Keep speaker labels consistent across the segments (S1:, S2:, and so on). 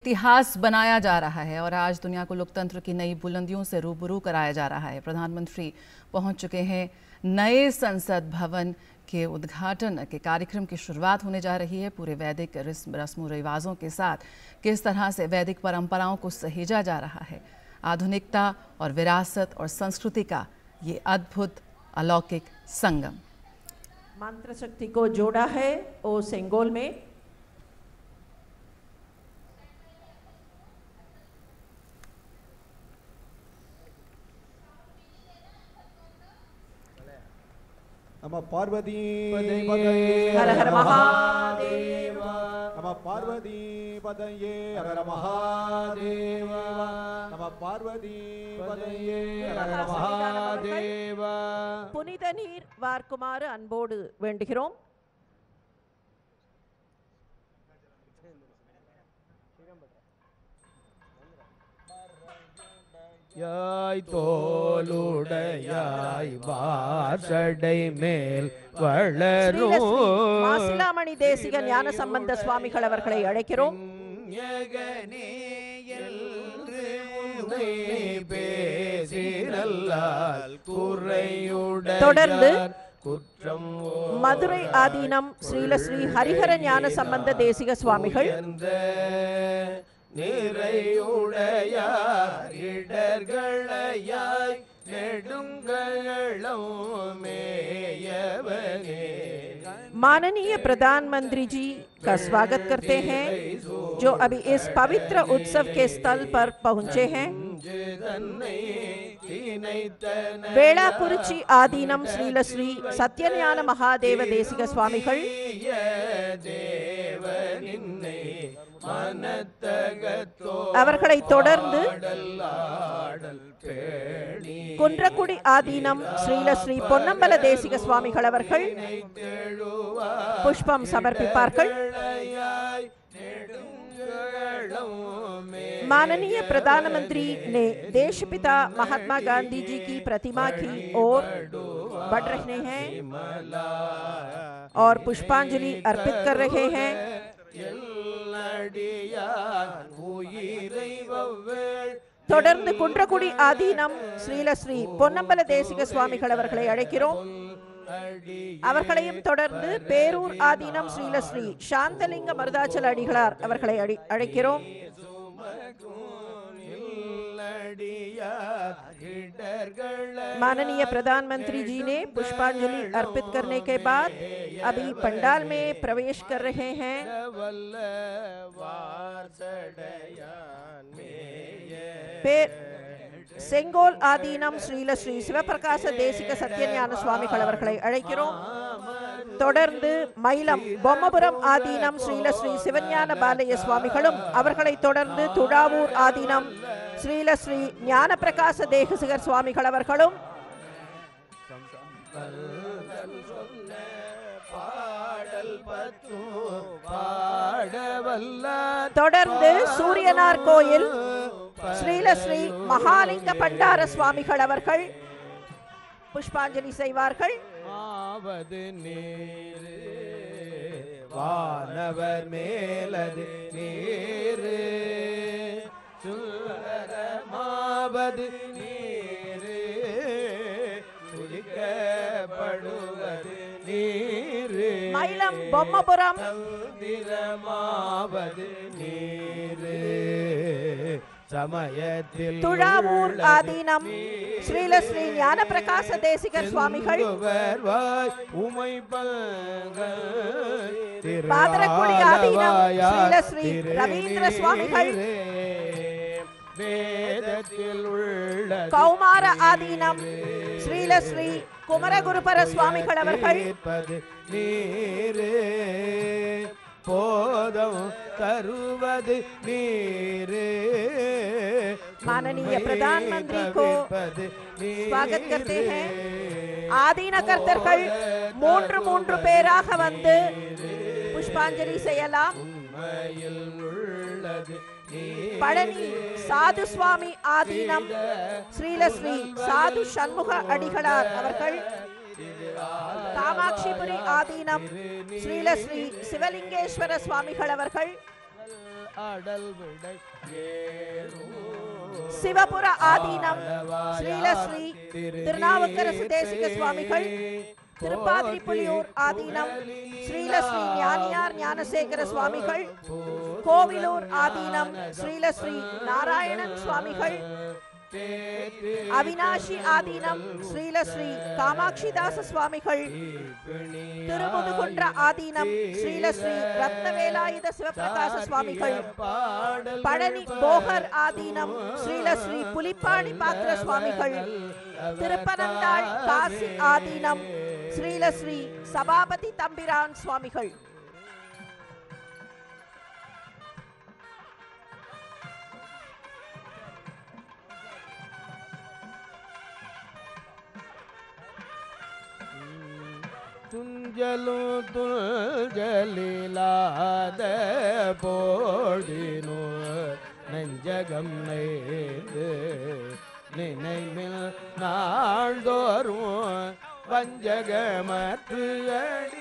S1: इतिहास बनाया जा रहा है और आज दुनिया को लोकतंत्र की नई बुलंदियों से रूबरू कराया जा रहा है। प्रधानमंत्री पहुंच चुके हैं। नए संसद भवन के उद्घाटन के कार्यक्रम की शुरुआत होने जा रही है। पूरे वैदिक रस्म रिवाजों के साथ किस तरह से वैदिक परंपराओं को सहेजा जा रहा है, आधुनिकता और विरासत और संस्कृति का ये अद्भुत अलौकिक संगम।
S2: मंत्र शक्ति को जोड़ा है ओ सेंगोल में।
S3: नमः पार्वती
S2: हर हर महादेव।
S3: नमः पार्वती पतये हर हर महादेव। नमः पार्वती पतये हर हर महादेव।
S2: புனித நீர் வார்க்குமாறு அன்போடு வேண்டுகிறோம்.
S4: யாய் தோளுடையாய் வாசடை மேல் வளரும்
S2: மாசிலாமணி தேசிக ஞான சம்பந்த சுவாமிகள் அவர்களை அழைக்கிறோம். தொடர்ந்து மதுரை ஆதீனம் ஸ்ரீலஸ்ரீ ஹரிஹர ஞான சம்பந்த தேசிக சுவாமிகள்,
S4: நிறையுடையார் இடர்களையாய் நெடுங்களம் மேயவனே।
S2: माननीय प्रधानमंत्री जी का स्वागत करते हैं जो अभी इस पवित्र उत्सव के स्थल पर पहुंचे हैं। वेलाकुरिची आदीनम श्रीलश्री सत्यज्ञान महादेव देसिक स्वामिகள், அவர்களை தொடர்ந்து குன்றக்குடி ஆதீனம் ஸ்ரீலஸ்ரீ பொன்னம்பல தேசிக சுவாமிகள் அவர்கள் புஷ்பம் சமர்ப்பிப்பார்கள். माननीय प्रधानमंत्री ने देशपिता महात्मा गांधी जी की प्रतिमा की ओर बढ़ रहे हैं और पुष्पांजलि अर्पित कर रहे हैं. தொடர்ந்து குன்றக்குடி ஆதீனம் ஸ்ரீலஸ்ரீ பொன்னம்பல தேசிக சுவாமிகள் அவர்களை அழைக்கிறோம். அவர்களையும் தொடர்ந்து பேரூர் ஆதீனம் ஸ்ரீலஸ்ரீ சாந்தலிங்க மருதாச்சல அடிகளார் அவர்களை அழைக்கிறோம். माननीय प्रधानमंत्री जी ने पुष्पांजलि अर्पित करने के बाद अभी पंडाल में प्रवेश कर रहे हैं. செங்கோல் ஆதீனம் ஸ்ரீலஸ்ரீ சிவபிரகாச தேசிக சத்யஞான சுவாமிகள் அவர்களை அழைக்கிறோம். தொடர்ந்து மயிலம் பொம்மபுரம் ஆதீனம் ஸ்ரீலஸ்ரீ சிவஞான பாலய சுவாமிகளும், அவர்களை தொடர்ந்து துடாவூர் ஆதீனம் ஸ்ரீலஸ்ரீ ஞான பிரகாச தேசிகர் சுவாமிகள் அவர்களும், தொடர்ந்து சூரியனார் கோயில் ஸ்ரீலஸ்ரீ மகாலிங்க பண்டார சுவாமிகள் அவர்கள் புஷ்பாஞ்சலி செய்வார்கள்.
S4: வானவர் மேலது நீரு சுந்தரமாவது நீரு துதிக்கப்படுவது நீரு
S2: மயிலம் பொம்மபுரம்
S4: திரமாவது நீரு சமயத்தில்
S2: துழாவூர் ஆதீனம் ஸ்ரீலஸ்ரீ ஞான பிரகாச தேசிகர் சுவாமிகள், பாதரக்குடி ஆதீனம் ஸ்ரீலஸ்ரீ ரவீந்திர சுவாமிகள்,
S4: வேதத்தில் உள்ள
S2: கௌமார ஆதீனம் ஸ்ரீலஸ்ரீ குமரகுருபர சுவாமிகள் அவர்கள்,
S4: நீரு போதம் தருவது நீரு.
S2: माननीय प्रधानमंत्री को स्वागत करते हैं. ஆதீன கர்த்தர்கள் மூன்று பேராக வந்து புஷ்பாஞ்சலி செய்யலாம். பழனி சாது சுவாமி ஆதீனம் ஸ்ரீலஸ்ரீ சாது சண்முக அடிகளார் அவர்கள், காமாட்சிபுரி ஆதீனம் ஸ்ரீலஸ்ரீ சிவலிங்கேஸ்வர சுவாமிகள் அவர்கள்,
S4: அடல் விடை
S2: சிவபுர ஆதீனம் ஸ்ரீல ஸ்ரீ திருநாவுக்கரசு தேசிக சுவாமிகள், திருப்பாதிரிப்புலியூர் ஆதீனம் ஸ்ரீல ஸ்ரீ ஞானியார் ஞானசேகர சுவாமிகள், கோவிலூர் ஆதீனம் ஸ்ரீல ஸ்ரீ நாராயணன் சுவாமிகள், அவினாஷி ஆதீனம் ஸ்ரீல ஸ்ரீ காமாட்சிதாச சுவாமிகள், திருமுதுகுன்ற ஆதீனம் ஸ்ரீல ஸ்ரீ ரத்னவேலாயுத சிவபிரகாச சுவாமிகள், பழனி போகர் ஆதீனம் ஸ்ரீல ஸ்ரீ புலிப்பாணி பாத்திர சுவாமிகள், திருப்பனந்தாள் காசி ஆதீனம் ஸ்ரீல ஸ்ரீ சபாபதி தம்பிரான் சுவாமிகள்.
S4: துஞ்சலும் துஞ்சலிலாத போடினோ நெஞ்சகம் நெய்து நினைவில் நாள்தோறும் வஞ்சகமற்று அடி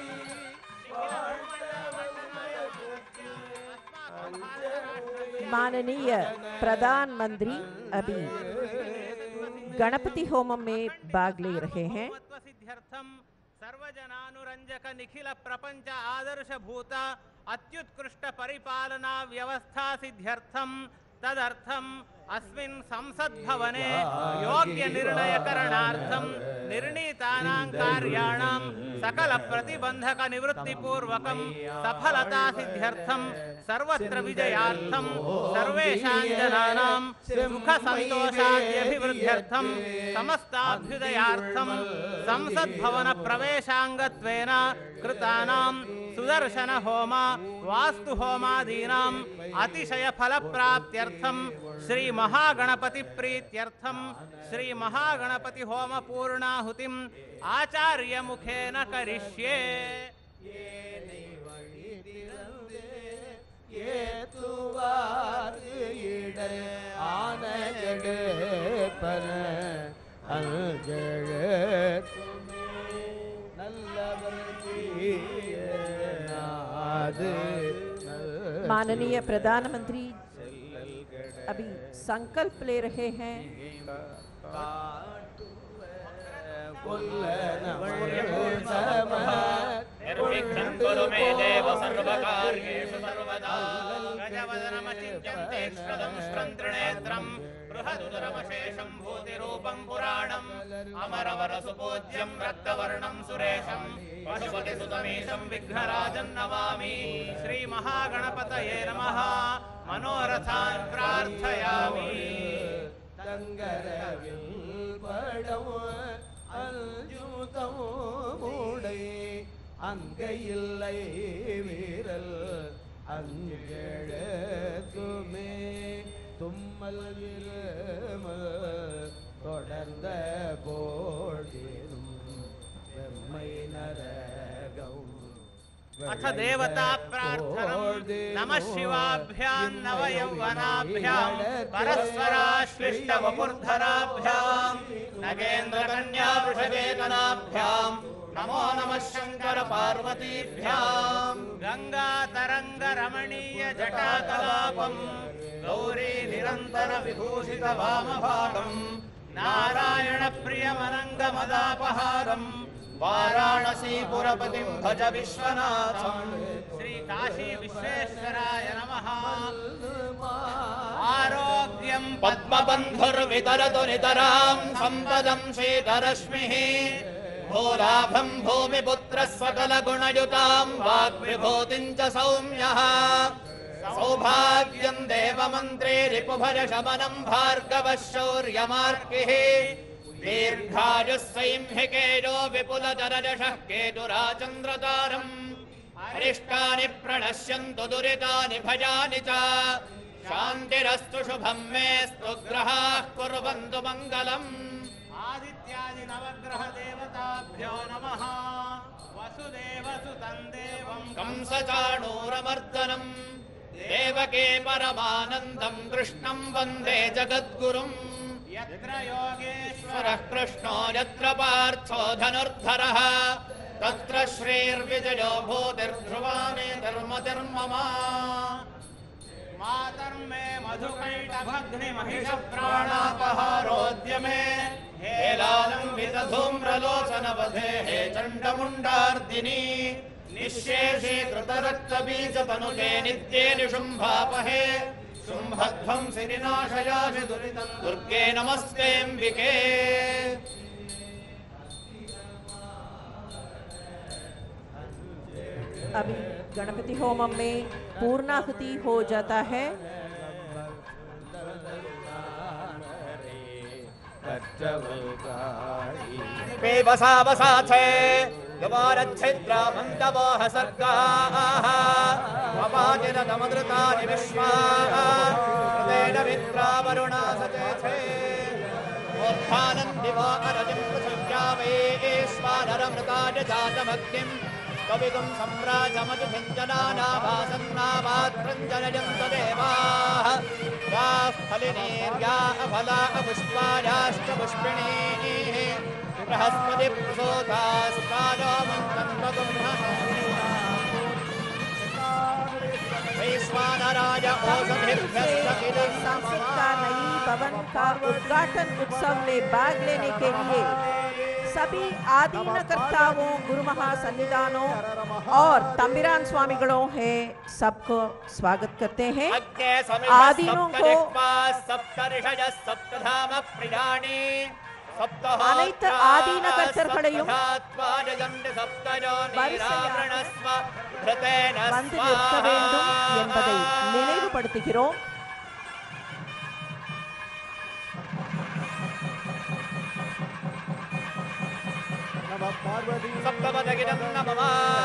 S2: माननीय प्रधानमंत्री अभी गणपति होम में भाग ले रहे हैं।
S5: सर्वजनानुरंजक निखिल प्रपंच आदर्श भूत अत्युत्कृष्ट परिपालना व्यवस्था सिद्ध्यर्थम तदर्थम अस्मिन् संसद भवने योग्य निर्णय करणार्थम निर्णीतानां कार्याणां सकल प्रतिबंधक निवृत्ति पूर्वकं सफलता सिद्ध्यर्थम सर्वत्र विजयार्थम सर्वेषां जनानां सुख संतोषाद्यभिवृद्ध्यर्थम समस्ताभ्युदयार्थम संसद भवन प्रवेशांगत्वेन कृतानां सुदर्शन होम वास्तु होमादीनां अतिशय फल प्राप्त्यर्थम श्री महागणपति प्रीत्यर्थम श्री महागणपति होम पूर्णाहुतिम आचार्य मुखेन करिष्ये।
S2: माननीय प्रधानमंत्री अभी संकल्प ले रहे हैं।
S5: निर्विघ्नं कुरु मे देव सर्वकार्येषु सर्वदा गजवदनमचिन्त्यं त्रिनेत्रं बृहदुदरमशेषं भूतिरूपं पुराणम् अमरवरसुपूज्यं रक्तवर्णं सुरेशं पशुपतिसुतमीशं विघ्नराजं नमामि। श्रीमहागणपतये नमः। मनोरथान् प्रार्थयामि।
S4: அங்கையில்லை வீரல் அங்கெழுத்துமே தும்மல் விருமல் தொடர்ந்த போடினும் வெம்மை நரகம்
S5: अथ देवता प्रार्थनम् नमः शिवाभ्यां नवयौवनाभ्यां परस्पराश्लिष्ट वपुर्धराभ्यां नगेन्द्रकन्या वृषवेतनाभ्यां नमो नमः शंकर पार्वतीभ्यां गंगा तरंग रमणीय जटाकलापं गौरी निरंतर विभूषित वामभागं नारायण प्रियमनंग मदापहारं वाराणसी पुरपतिं भज विश्वनाथं। श्री काशी विश्वेश्वराय नमः। आरोग्यं पद्मबन्धुर्वितरतु नितरां सम्पदं श्रीधरश्मिः भूलाभं भूमिपुत्रः सकलगुणयुतां वाग्विभूतिं च सौम्यः सौभाग्यं देवमन्त्री रिपुभज शमनं भार्गवः शौर्यमार्किः दीर्घायुः सैंहिकेयो विपुलजनजषः केतुराचन्द्रतारम् अरिष्टानि प्रणश्यन्तु दुरितानि भयानि च शान्तिरस्तु शुभं मेस्तु ग्रहाः कुर्वन्तु मङ्गलम्। आदित्यादि नवग्रह देवताभ्यो नमः। वसुदेवसुतं देवं कंसचाणूरमर्दनम् देवके परमानन्दं कृष्णं वन्दे जगद्गुरुम्। यत्र योगेश्वरः कृष्णो यत्र पार्थो धनुर्धरः तत्र श्रीर्विजयो भूतिर्ध्रुवानि धर्मधर्ममा। मातर्मे मधुकैटभग्निमहिषप्राणापहारोद्यमे हेलालम्बितधूम्रलोचनवधे हे चण्डमुण्डार्दिनी निःशेषे कृतरक्तबीजतनुते नित्ये निशुम्भापहे शुम्भध्वंसि विनाशयासि दुरितं दुर्गे नमस्तेऽम्बिके।
S2: अभी गणपति होमम में पूर्णाहुति हो जाता है।
S5: बसा बसा छे गवारच्छिद्रामन्तवोह सर्गाः अपातिरतमदृतानि विश्वाः हृदेन मित्रावरुणा सचे छे मोत्थानन्दिवो अरजिं पृथिव्या वैश्वानरमृताय जातमग्निं कविगुं सम्राजमजुभिञ्जनानाभासन्नाभात्रञ्जनयन्त देवाः याः फलिनीर्याः फला पुष्पायाश्च पुष्पिणीः बृहस्पति प्रसूतास्तानो मन्तन्वगुम्नः वैश्वानराय ओषधिभ्यश्च इदं
S2: संसद का नई भवन का उद्घाटन उत्सव में भाग लेने के लिए सभी आदीनकर्ताओं, गुरु महासन्निधानों और तंबिरान स्वामिगणों है सबको स्वागत करते हैं। आदीनों को அனைத்து ஆதீன கர்த்தர்களையும் வந்து நிற்க வேண்டும் என்பதை நினைவுபடுத்துகிறோம்।
S5: सप्तपदगिनं नमः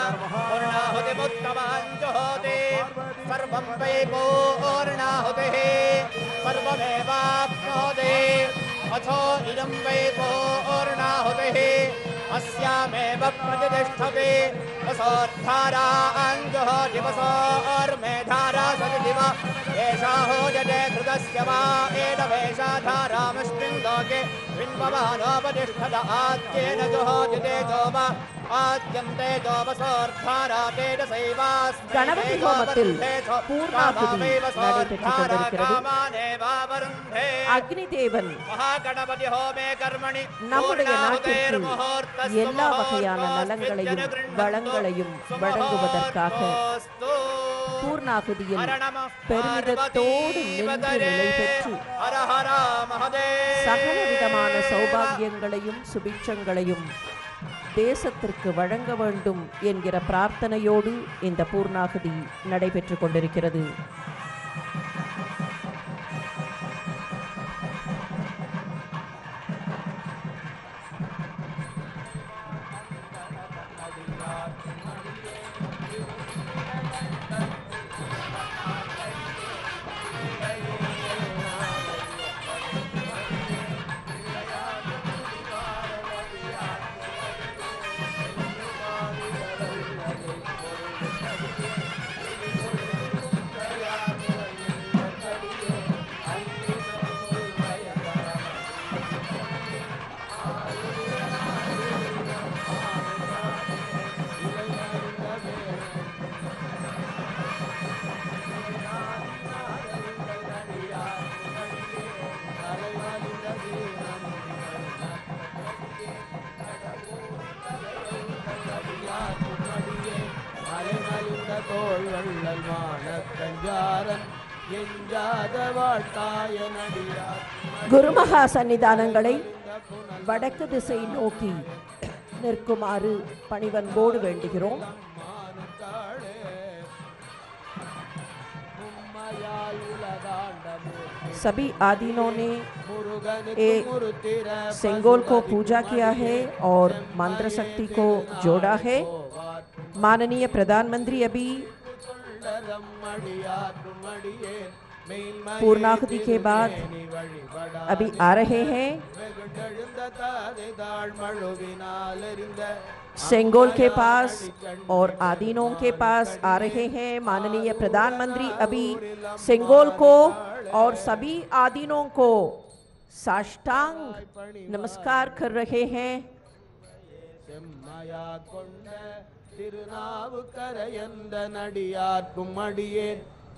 S5: पूर्णाहुतिमुत्तमाञ्जुहोति सर्वं वै पूर्णाहुतिः सर्वमेवाप्नोति अथो इदं वै पूर्णाहुतिः अस्यामेव प्रतिष्ठति वसोद्धाराञ्जुहोति वसोर्मेधारा सदिव एषा होजते कृतस्य वा एडवेषा धारामस्मिन् लोके बिम्बवानोपतिष्ठत आद्येन जुहोति जोम आद्यन्ते जोमसोर्धारा तेजसैवास्मै
S2: गणपति होमத்தில் பூர்ணாகுதி நடைபெற்றுக் கொண்டிருக்கிறது। அக்னி தேவன்
S5: महागणपति होमे कर्मणि
S2: நம்முடைய நாட்டிற்கு எல்லா வகையான நலங்களையும் வளங்களையும் வழங்குவதற்காக பூர்ணாகுதியில் பெருமிதத்தோடு நின்று நிலை பெற்று சகல விதமான சௌபாகியங்களையும் சுபிட்சங்களையும் தேசத்திற்கு வழங்க வேண்டும் என்கிற பிரார்த்தனையோடு இந்த பூர்ணாகுதி நடைபெற்றுக் கொண்டிருக்கிறது। குருமகா சன்னிதானங்களை வடக்கு திசை நோக்கி நிற்குமாறு பணிவன்போடு வேண்டுகிறோம்। सभी आदीनों ने सेंगोल को पूजा किया है और मंत्र शक्ति को जोड़ा है। माननीय प्रधानमंत्री अभी पूर्णाहुति के बाद अभी आ रहे हैं। सेंगोल के पास और आदीनों के पास आ रहे हैं। माननीय प्रधानमंत्री अभी सेंगोल को और सभी आदीनों को साष्टांग नमस्कार कर रहे हैं।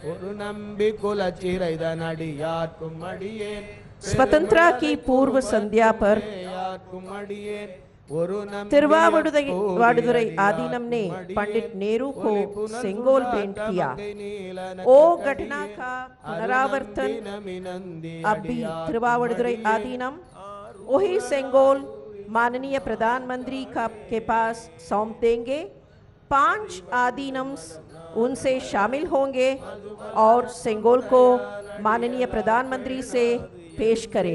S4: ஒரு நம்பி குலச்சிறைதன் அடியார்க்கும் அடியேன்
S2: स्वतंत्रता की पूर्व संध्या पर
S4: அடியேன் ஒரு
S2: तिरुवावडुरै आदीनम ने पंडित नेहरू को सेंगोल भेंट किया। ओ घटना का पुनरावर्तन अब भी तिरुवावडुरै आदीनम वही सेंगोल माननीय प्रधानमंत्री के पास सौंप देंगे। 5 आदीनम्स उनसे शामिल होंगे और सेंगोल को माननीय प्रधानमंत्री से पेश करें।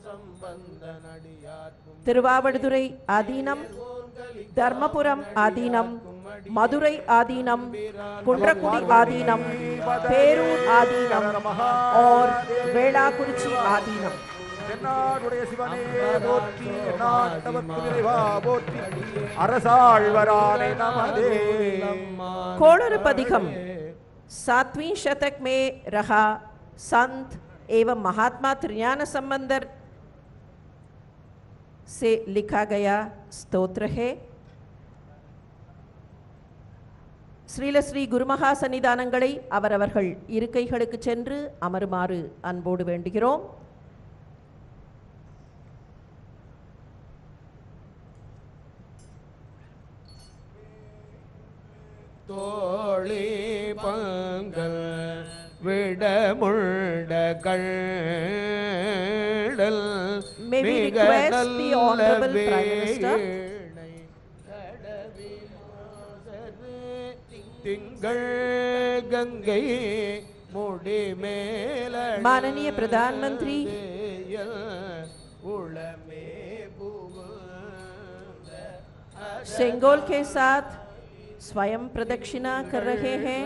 S2: तिरुवावडुरै आदीनम, धर्मपुरम आदीनम, मदुरै आदीनम, कुंड्रकुडी आदीनम, पेरूर आदीनम और वेलाकुरिची आदीनम।
S3: தென்னாடுடைய சிவனே போற்றி, நாட்டவர்க்கு இறைவா போற்றி, அரசாழ்வரானே நமதே।
S2: कोड़रपदिकम 7वीं शतक में रहा संत एवं महात्मा त्रिज्ञान संबंधर से लिखा गया स्तोत्र है। ஸ்ரீல ஸ்ரீ குருமகா சன்னிதானங்களை அவரவர்கள் இருக்கைகளுக்கு சென்று அமருமாறு அன்போடு வேண்டுகிறோம்।
S4: தோழி Panghal விடமுண்ட கள்ளல்
S2: May we request the Honorable Prime Minister
S4: திங்கள் கங்கை முடி மேல
S2: माननीय प्रधानमंत्री
S4: उड़मे
S2: सेंगोल के साथ स्वयं प्रदक्षिणा कर रहे हैं।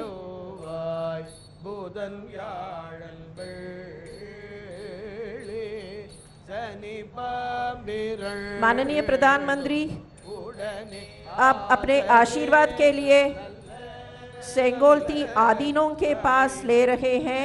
S2: माननीय प्रधानमंत्री अब अपने आशीर्वाद के लिए सेंगोल 3 आदीनों के पास ले रहे हैं।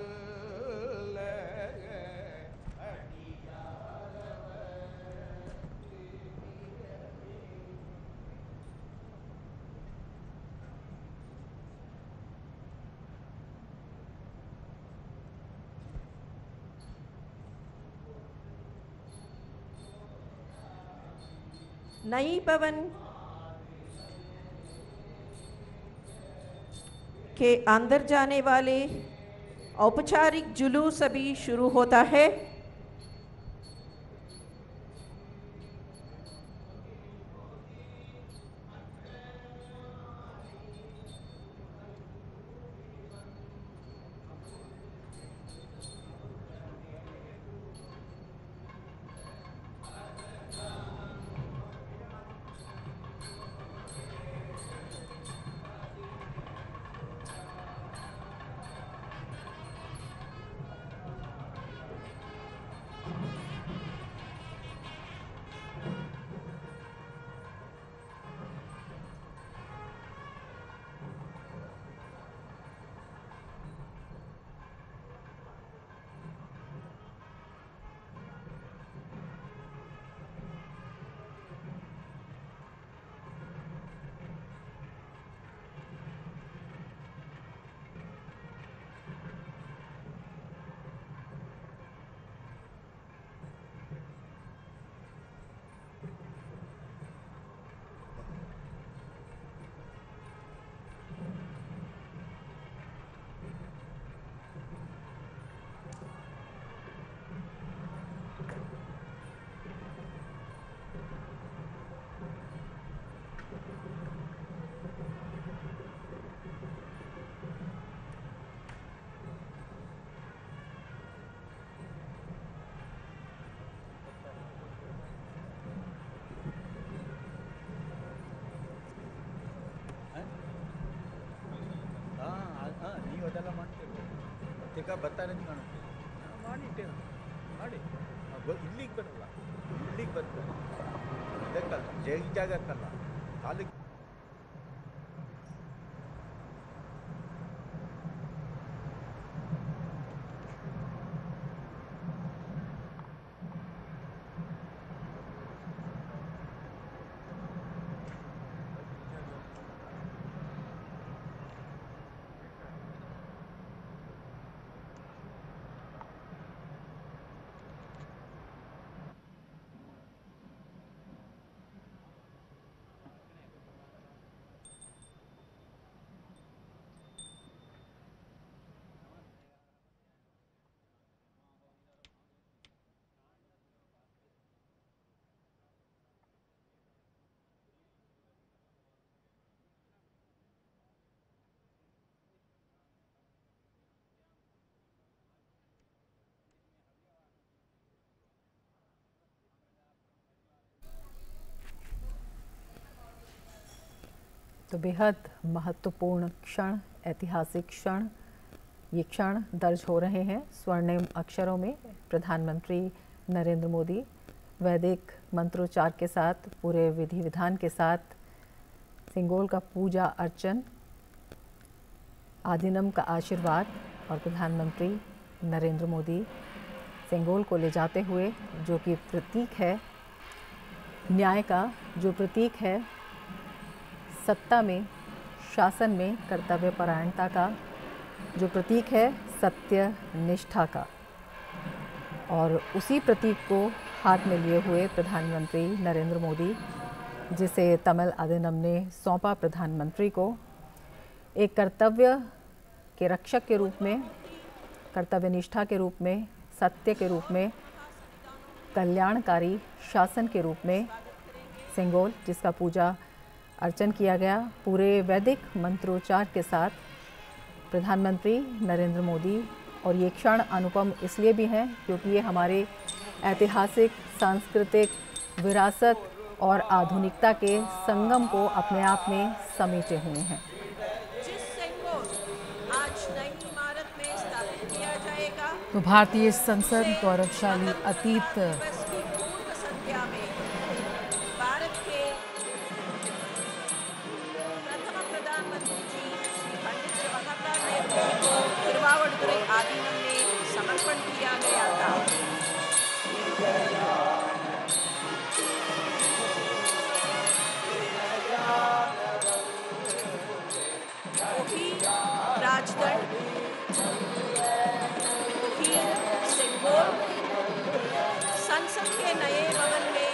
S2: नई भवन के अंदर जाने वाले औपचारिक जुलूस अभी शुरू होता है।
S5: ಬರ್ತಾನೆ ಮಾಡಿಟ್ಟೆ ಮಾಡಿ ಇಲ್ಲಿಗೆ ಬರಲ್ಲ, ಇಲ್ಲಿಗೆ ಬರ್ತಾರೆ ಇದಕ್ಕಲ್ಲ, ಜಾಗಕ್ಕಲ್ಲ, ಕಾಲಿಗೆ
S6: तो बेहद महत्वपूर्ण क्षण, ऐतिहासिक क्षण, ये क्षण दर्ज हो रहे हैं स्वर्णिम अक्षरों में। प्रधानमंत्री नरेंद्र मोदी वैदिक मंत्रोच्चार के साथ, पूरे विधि विधान के साथ सिंगोल का पूजा अर्चन, आदिनम का आशीर्वाद और प्रधानमंत्री नरेंद्र मोदी सिंगोल को ले जाते हुए, जो कि प्रतीक है न्याय का, जो प्रतीक है सत्ता में, शासन में कर्तव्य परायणता का, जो प्रतीक है सत्य निष्ठा का, और उसी प्रतीक को हाथ में लिए हुए प्रधानमंत्री नरेंद्र मोदी, जिसे तमिल आदिनम ने सौंपा प्रधानमंत्री को, एक कर्तव्य के रक्षक के रूप में, कर्तव्य निष्ठा के रूप में, सत्य के रूप में, कल्याणकारी शासन के रूप में सिंगोल, जिसका पूजा अर्चन किया गया पूरे वैदिक मंत्रोच्चार के साथ, प्रधानमंत्री नरेंद्र मोदी। और ये क्षण अनुपम इसलिए भी हैं क्योंकि ये हमारे ऐतिहासिक, सांस्कृतिक विरासत और आधुनिकता के संगम को अपने आप में समेटे हुए हैं।
S2: जिस सिंगोल आज नई इमारत में स्थापित किया जाएगा,
S1: तो भारतीय संसद गौरवशाली अतीत
S2: दिवस की पूर्व संध्या में भारत के प्रथम प्रधानमंत्री जी श्री पंडित जवाहरलाल नेहरू जी को तिरुवावड़ुतुरै आदीनम में समर्पण किया गया था। वही राजदंड, वही सिंगोल संसद के नए भवन में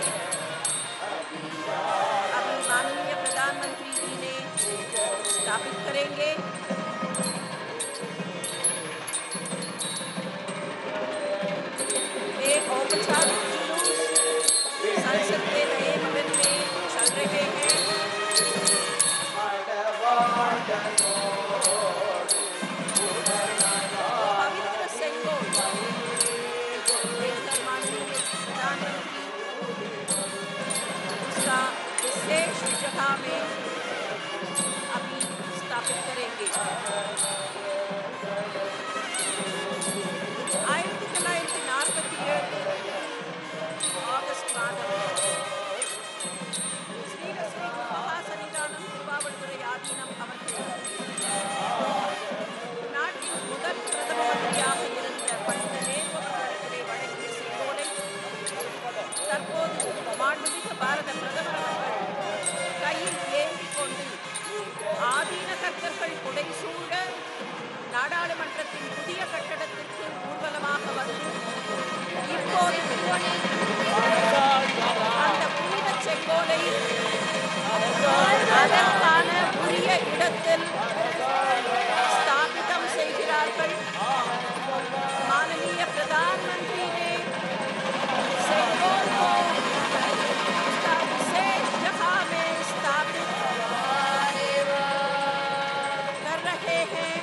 S2: अभी माननीय प्रधानमंत्री जी ने स्थापित करेंगे। एक औपचारिक जुलूस संसद के नए भवन में चल रहे हैं। पवित्र सिंगोल देखकर माननीय प्रधानमंत्री उसका विशेष जगह में अभी स्थापित करेंगे। 1947 ஆகஸ்ட் மாதம் ஸ்ரீ மகாசன்னிதானம் திருவாவடுதுறை ஆதீனம் அவர்கள் நாட்டின் முதல் பிரதம மந்திரியாக இருந்த பண்டித நேரு அவர்களிடத்திலே வழங்கிய செங்கோலை தற்போது மாண்புமிகு பாரத பிரதமர் அவர்கள் கையில் ஏந்திக் கொண்டு ஆதீன கர்த்தர்கள் புடைசூழ நாடாளுமன்றத்தின் புதிய கட்டடத்திற்கு ஊர்வலமாக வந்து இப்போது அந்த புனித செங்கோலை அதற்கான உரிய இடத்தில் स्थापितम செய்கிறார்கள்। माननीय प्रधानमंत्री ने सिंगोल को उसका विशेष जगह में स्थापित कर रहे हैं।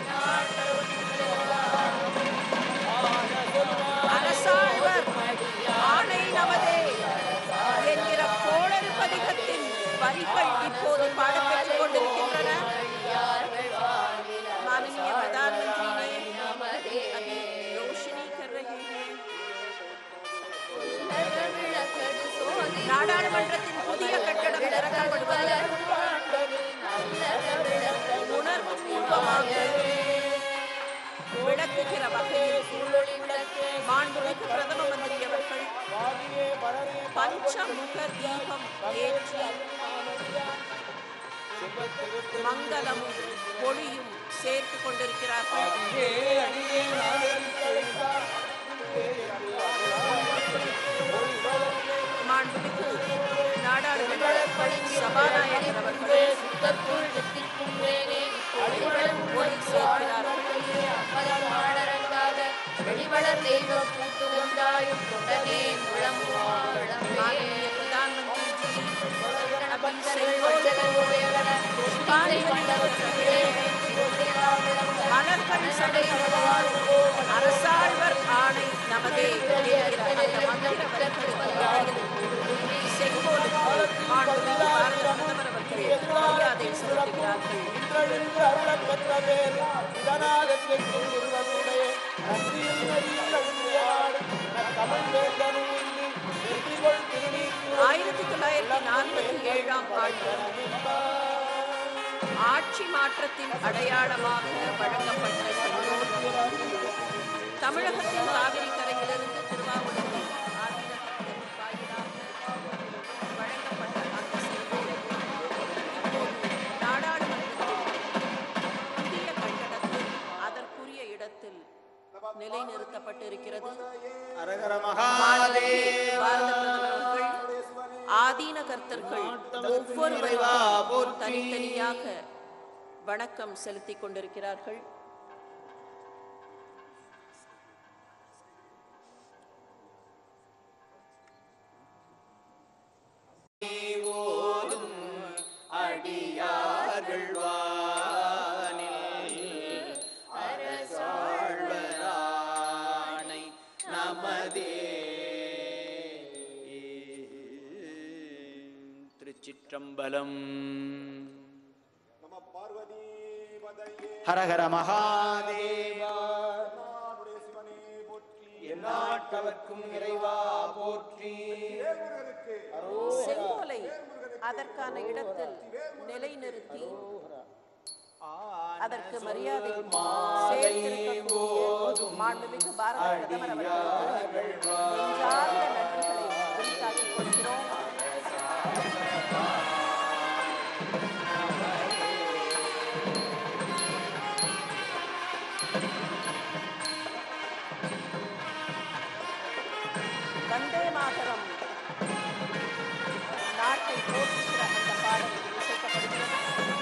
S2: அரசாழ்வர் ஆணை நமதே என்கிற கோளறு பதிகத்தின் வரிகள் இப்போது பாடப்பெற்றுக் கொண்டிருக்கின்றன। माननीय प्रधानमंत्री ने अभी रोशनी कर रहे हैं। நாடாளுமன்றத்தின் புதிய கட்டடம் திறக்கப்படுவது உணர்வுபூர்வமாக விளக்குகிற வகையில் மாண்புமிகு பிரதம மந்திரி அவர்கள் பஞ்சமுக தீபம் ஏற்றி மங்களமும் ஒளியும் சேர்த்து கொண்டிருக்கிறார்கள்। மாண்புமிகு நாடாளுமன்ற சபாநாயகர் அவர்கள் ஒளி சேர்க்கிறார்கள்। माननीय प्रधानमंत्री மலர்கள் சடைகளுடன் அரசாழ்வர் ஆணை நமதே என்கிற அந்த மந்திர வரிகளுக்கு செங்கோலுக்கு மாண்புமிகு பாரத பிரதமர் அவர்கள் மரியாதை ஆட்சி மாற்றத்தின் அடையாளமாக வழங்கப்பட்ட செங்கோல் தமிழகத்தின் காவிரி கரையிலிருந்து திருவாவூர் ஆதீனத்தின் வாயிலாக வழங்கப்பட்ட அந்த செங்கோல் இப்போது நாடாளுமன்றத்தில் புதிய கட்டடத்தில் அதற்குரிய இடத்தில் நிலைநிறுத்தப்பட்டிருக்கிறது. பாரத பிரதமர் அவர்கள் ஆதீன கர்த்தர்கள் ஒவ்வொருவரும் தனித்தனியாக வணக்கம் செலுத்திக் கொண்டிருக்கிறார்கள்.
S7: திருச்சிற்றம்பலம். ஹரஹர மகாதேவா. எந்நாட்டவர்க்கும் இறைவா போற்றி.
S2: செங்கோலை அதற்கான இடத்தில் நிலைநிறுத்தி அதற்கு மரியாதை சேர்த்திருக்கக்கூடிய மாண்புமிகு பாரத பிரதமர் அவர்களுக்கு நெஞ்சார்ந்த நன்றிகளை உரித்தாக்கிக் கொள்கிறோம். வந்தே மாதரம் நாட்டை போற்றுகிற அந்த பாடல் இசைக்கப்படுகிறது.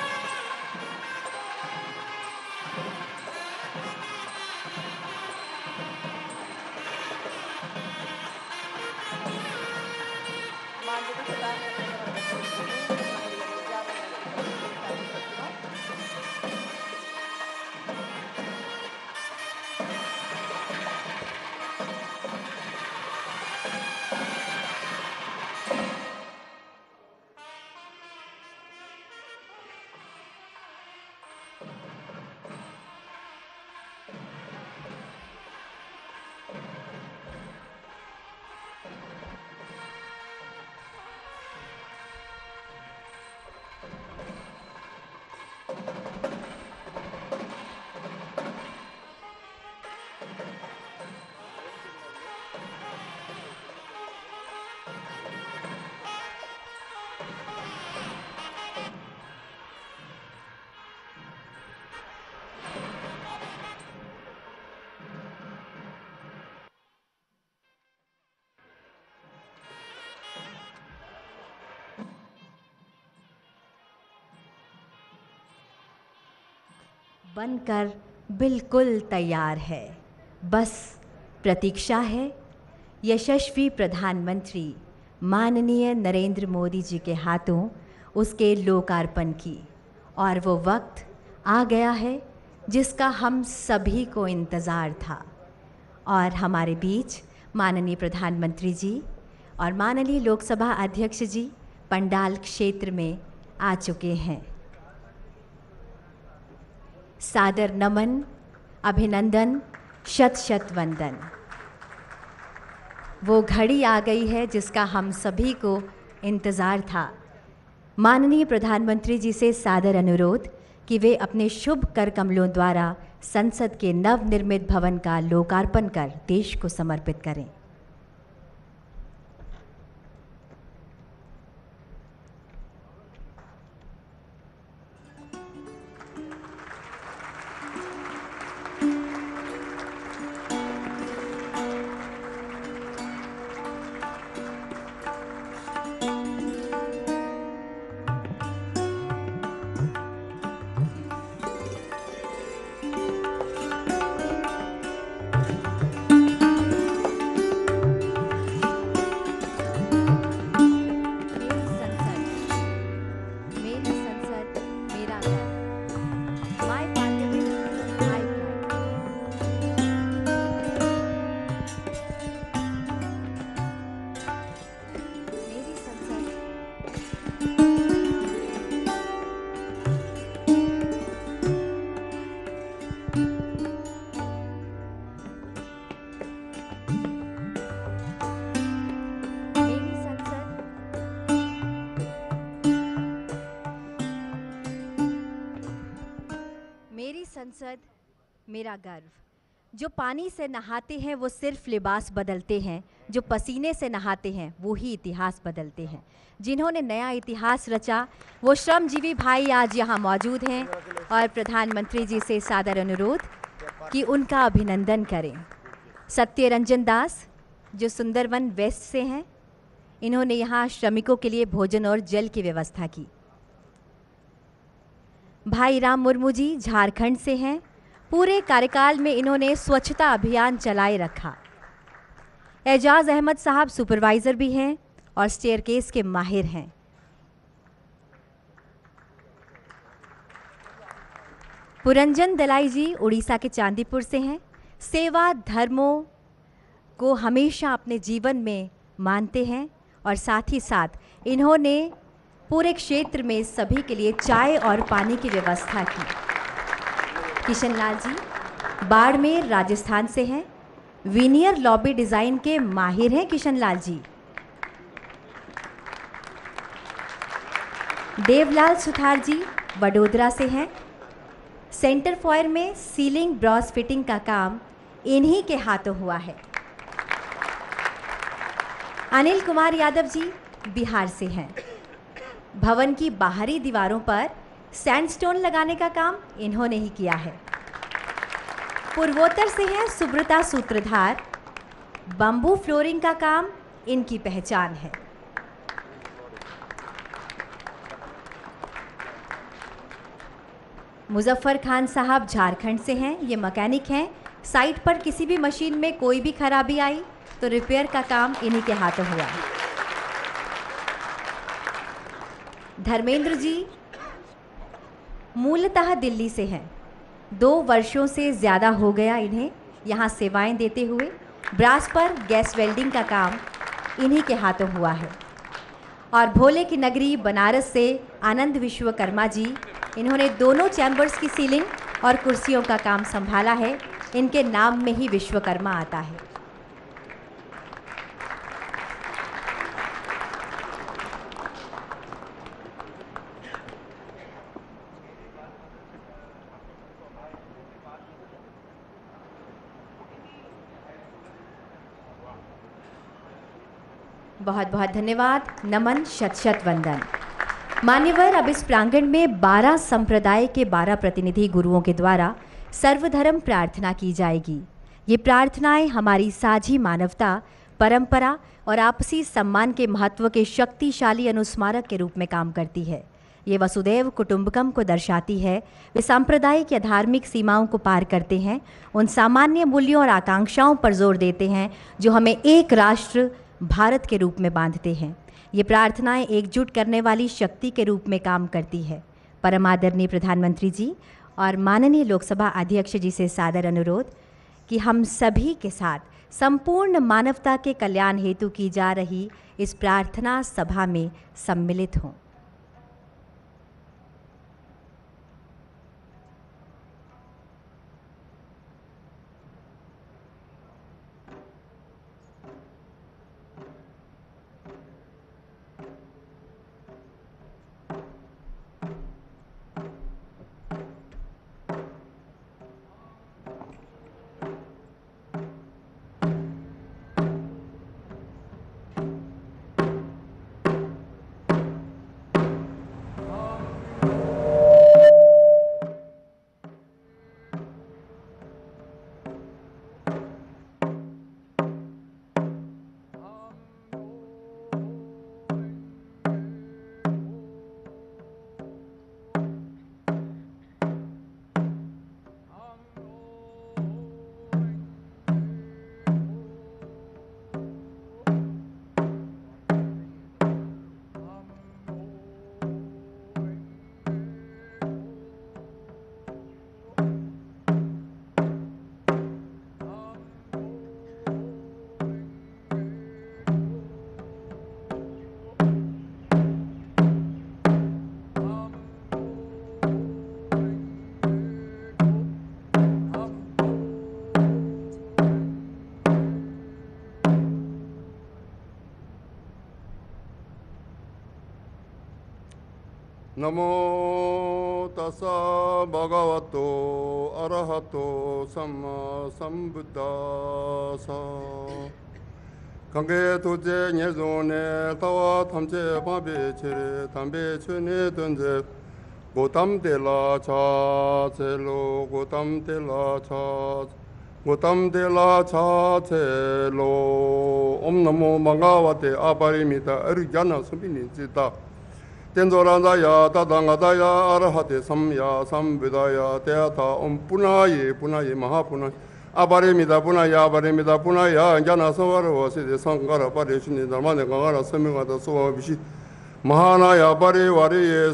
S8: बनकर बिल्कुल तैयार है, बस प्रतीक्षा है यशस्वी प्रधानमंत्री माननीय नरेंद्र मोदी जी के हाथों उसके लोकार्पण की। और वो वक्त आ गया है जिसका हम सभी को इंतज़ार था। और हमारे बीच माननीय प्रधानमंत्री जी और माननीय लोकसभा अध्यक्ष जी पंडाल क्षेत्र में आ चुके हैं। सादर नमन, अभिनंदन, शत शत वंदन। वो घड़ी आ गई है जिसका हम सभी को इंतज़ार था। माननीय प्रधानमंत्री जी से सादर अनुरोध कि वे अपने शुभ कर कमलों द्वारा संसद के नवनिर्मित भवन का लोकार्पण कर देश को समर्पित करें। संसद, मेरा गर्व। जो पानी से नहाते हैं वो सिर्फ लिबास बदलते हैं, जो पसीने से नहाते हैं वो ही इतिहास बदलते हैं। जिन्होंने नया इतिहास रचा वो श्रमजीवी भाई आज यहाँ मौजूद हैं और प्रधानमंत्री जी से सादर अनुरोध कि उनका अभिनंदन करें। सत्यरंजन दास जो सुंदरवन वेस्ट से हैं, इन्होंने यहाँ श्रमिकों के लिए भोजन और जल की व्यवस्था की। भाई राम मुर्मू जी झारखंड से हैं, पूरे कार्यकाल में इन्होंने स्वच्छता अभियान चलाए रखा। एजाज अहमद साहब सुपरवाइज़र भी हैं और स्टेयरकेस के माहिर हैं। पुरंजन दलाई जी उड़ीसा के चांदीपुर से हैं, सेवा धर्मों को हमेशा अपने जीवन में मानते हैं और साथ ही साथ इन्होंने पूरे क्षेत्र में सभी के लिए चाय और पानी की व्यवस्था की। किशन लाल जी बाड़मेर राजस्थान से हैं, वीनियर लॉबी डिज़ाइन के माहिर हैं किशन लाल जी। देवलाल सुथार जी वडोदरा से हैं, सेंटर फॉयर में सीलिंग ब्रॉस फिटिंग का काम इन्हीं के हाथों हुआ है। अनिल कुमार यादव जी बिहार से हैं, भवन की बाहरी दीवारों पर सैंडस्टोन लगाने का काम इन्होंने ही किया है। पूर्वोत्तर से हैं सुब्रता सूत्रधार, बम्बू फ्लोरिंग का काम इनकी पहचान है। मुजफ्फर खान साहब झारखंड से हैं, ये मैकेनिक हैं। साइट पर किसी भी मशीन में कोई भी खराबी आई तो रिपेयर का काम इन्हीं के हाथों हुआ। धर्मेंद्र जी मूलतः दिल्ली से हैं, 2 वर्षों से ज़्यादा हो गया इन्हें यहाँ सेवाएं देते हुए। ब्रास पर गैस वेल्डिंग का काम इन्हीं के हाथों हुआ है। और भोले की नगरी बनारस से आनंद विश्वकर्मा जी, इन्होंने दोनों चैम्बर्स की सीलिंग और कुर्सियों का काम संभाला है। इनके नाम में ही विश्वकर्मा आता है। बहुत बहुत धन्यवाद, नमन, शत शत वंदन। मान्यवर, अब इस प्रांगण में 12 संप्रदाय के 12 प्रतिनिधि गुरुओं के द्वारा सर्वधर्म प्रार्थना की जाएगी। ये प्रार्थनाएं हमारी साझी मानवता, परंपरा और आपसी सम्मान के महत्व के शक्तिशाली अनुस्मारक के रूप में काम करती है। ये वसुदैव कुटुंबकम को दर्शाती है। वे सांप्रदायिक या धार्मिक सीमाओं को पार करते हैं, उन सामान्य मूल्यों और आकांक्षाओं पर जोर देते हैं जो हमें एक राष्ट्र भारत के रूप में बांधते हैं। ये प्रार्थनाएं एकजुट करने वाली शक्ति के रूप में काम करती है। परमादरणीय प्रधानमंत्री जी और माननीय लोकसभा अध्यक्ष जी से सादर अनुरोध कि हम सभी के साथ संपूर्ण मानवता के कल्याण हेतु की जा रही इस प्रार्थना सभा में सम्मिलित हों।
S4: नमो
S9: tassa bhagavato arahato samma sambuddhassa. Kange tuje nyezone tawa tamche pabe chere tambe chune dunje gotam de la cha chelo gotam de la cha gotam de la cha chelo om namo bhagavate aparimita arjana subini cita tenzoranaya tadangadaya arahate samya samvedaya teata om punaye punaye mahapunaye 아바레미다 puna야 아바레미다 puna야 야나 서와로 세대 상가라 바레신이 날만에 강하라 서명하다 소비시 마하나야 바레와리에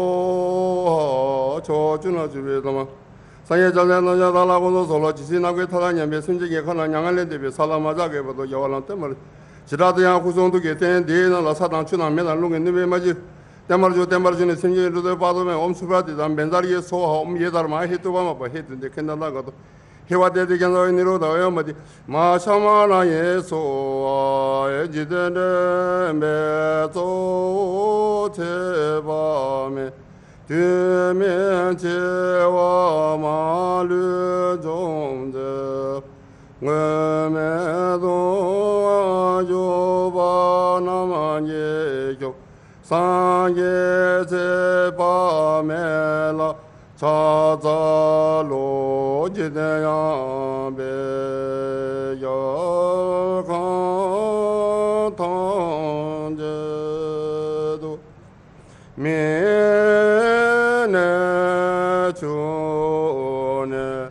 S9: 소 저주나 주베다마 상해 전에는 달라고도 솔로 지시나고 타다냐 메신저게 가나 양알레데베 살라마자게 봐도 야왈란 때말 지라드야 구성도게 텐데나 사단 추나메나 롱에 니베 마지 때말주네 생제로도 봐도면 엄수바디다 멘다리에 소하 엄예다마 헤토바마 봐 헤든데 켄달라가도 해와대대 견도니로다 어머디 마샤마나 예소 에지데네 메조 제바메 드면 제와 마르 종제 응메도 조바나만 예교 상예 제바메라 자자로 지대야 배여가 던제도 미네 주네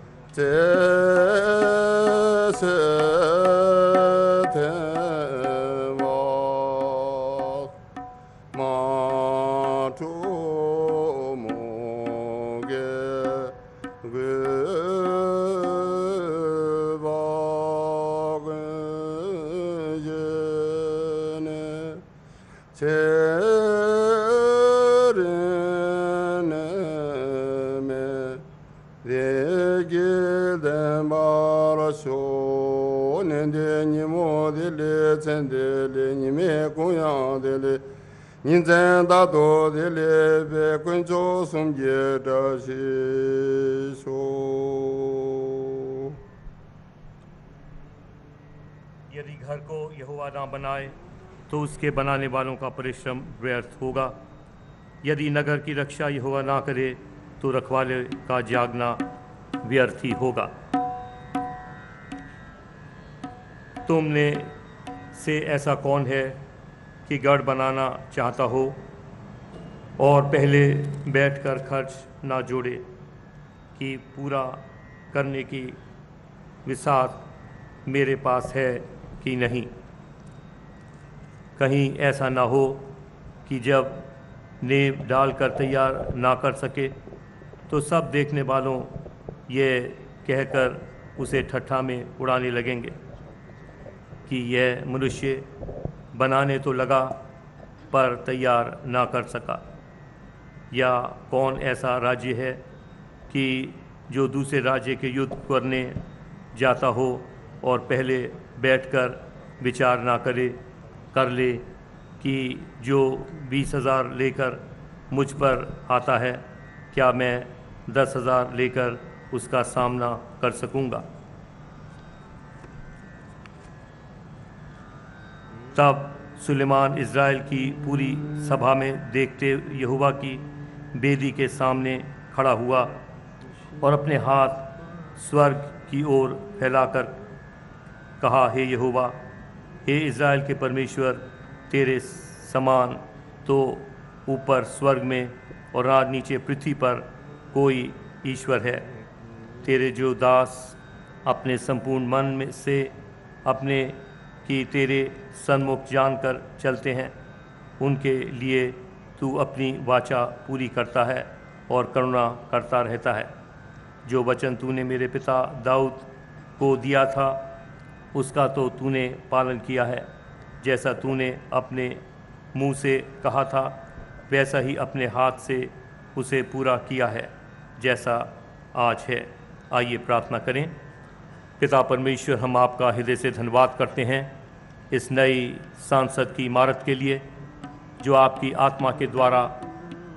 S9: 제세 대와 마투 님의 공양들이 인zen다도들이 백군조 숨겨다시소.
S10: यदि घर को यहोवा ना बनाए तो उसके बनाने वालों का परिश्रम व्यर्थ होगा। यदि नगर की रक्षा यहोवा ना करे तो रखवाले का जागना व्यर्थ ही होगा। तुमने से ऐसा कौन है कि गढ़ बनाना चाहता हो और पहले बैठकर खर्च ना जोड़े कि पूरा करने की विसात मेरे पास है कि नहीं। कहीं ऐसा ना हो कि जब नींव डालकर तैयार ना कर सके तो सब देखने वालों ये कहकर उसे ठट्ठा में उड़ाने लगेंगे कि यह मनुष्य बनाने तो लगा पर तैयार ना कर सका। या कौन ऐसा राज्य है कि जो दूसरे राज्य के युद्ध करने जाता हो और पहले बैठकर विचार ना कर ले कि जो 20,000 लेकर मुझ पर आता है क्या मैं 10,000 लेकर उसका सामना कर सकूंगा। तब सुलेमान इज़राइल की पूरी सभा में देखते यहोवा की बेदी के सामने खड़ा हुआ और अपने हाथ स्वर्ग की ओर फैलाकर कहा, हे यहोवा, हे इज़राइल के परमेश्वर, तेरे समान तो ऊपर स्वर्ग में और रात नीचे पृथ्वी पर कोई ईश्वर है। तेरे जो दास अपने संपूर्ण मन में से अपने कि तेरे सन्मुख जानकर चलते हैं, उनके लिए तू अपनी वाचा पूरी करता है और करुणा करता रहता है। जो वचन तूने मेरे पिता दाऊद को दिया था उसका तो तूने पालन किया है। जैसा तूने अपने मुंह से कहा था वैसा ही अपने हाथ से उसे पूरा किया है जैसा आज है। आइए प्रार्थना करें। पिता परमेश्वर, हम आपका हृदय से धन्यवाद करते हैं इस नई सांसद की इमारत के लिए जो आपकी आत्मा के द्वारा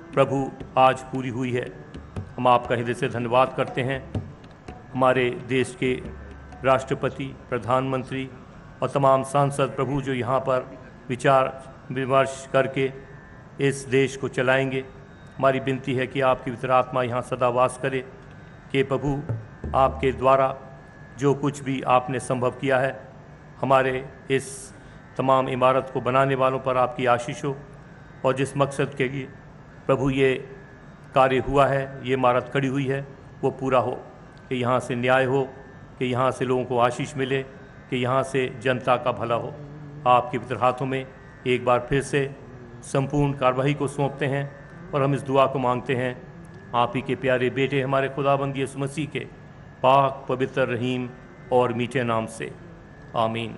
S10: प्रभु आज पूरी हुई है। हम आपका हृदय से धन्यवाद करते हैं। हमारे देश के राष्ट्रपति, प्रधानमंत्री और तमाम सांसद प्रभु जो यहाँ पर विचार विमर्श करके इस देश को चलाएंगे, हमारी विनती है कि आपकी पवित्र आत्मा यहाँ सदा वास करे, कि प्रभु आपके द्वारा जो कुछ भी आपने संभव किया है, हमारे इस तमाम इमारत को बनाने वालों पर आपकी आशीष हो, और जिस मकसद के लिए प्रभु ये कार्य हुआ है, ये इमारत खड़ी हुई है, वो पूरा हो, कि यहाँ से न्याय हो, कि यहाँ से लोगों को आशीष मिले, कि यहाँ से जनता का भला हो। आपके पवित्र हाथों में एक बार फिर से संपूर्ण कार्रवाई को सौंपते हैं और हम इस दुआ को मांगते हैं आप ही के प्यारे बेटे हमारे खुदाबंद यीशु मसीह के पाक, पवित्र, रहीम और मीठे नाम से, आमीन।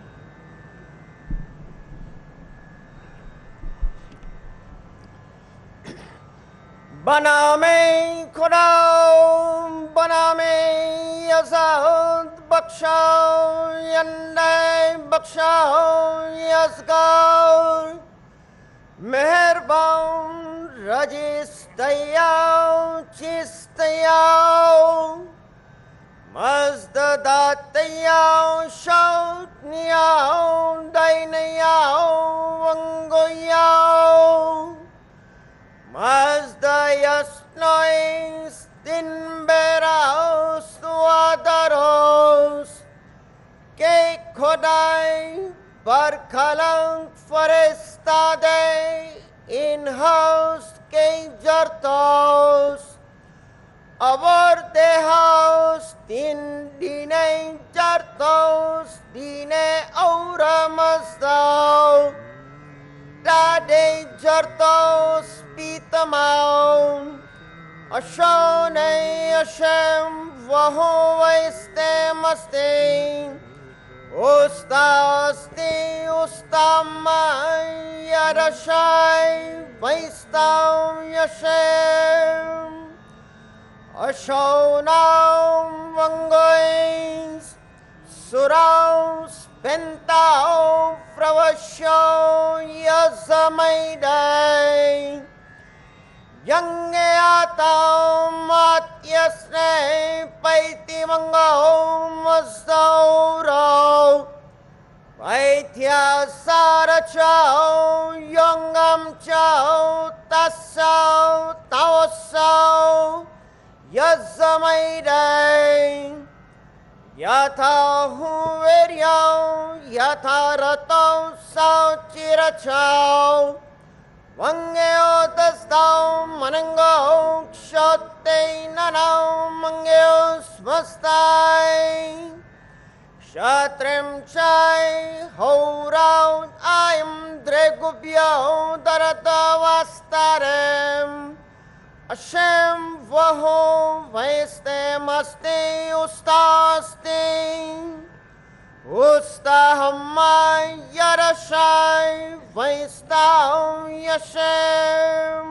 S4: बना में खुदा, बना में यसाद बख्शा, यन्ने बख्शा यसगार, मेहरबान रजिस्तयाओ चिस्तयाओ, मज़दातयाओ शौतनियाओ दैनयाओ वंगोयाओ, Mazdayasnois dinberaos tuadaros, que Kodai barkalang forestade in house que jartos, avor de house din dine jartos dine aura mazdao, Dade jartos pitamau, Ashone Hashem vahovaiste maste, Ustasti ustamai yarashai vaistau Yashem, Ashonam vangois, Suraus pentau fravasho yazamaidai, Yange atau matyasne paiti mangau mazaurau, paitya sarachau yongam chau tasau taosau yazamaidai, Yatha huveryau, yatha ratau sau chirachau, Vangeo tasdau manangau kshote nanau mangeo smastai, Shatrim chai hourau ayam dregubhyau daratavastarem, Hashem vaho vaiste maste ustaste, ustahamai yarashai vaistau Yashem.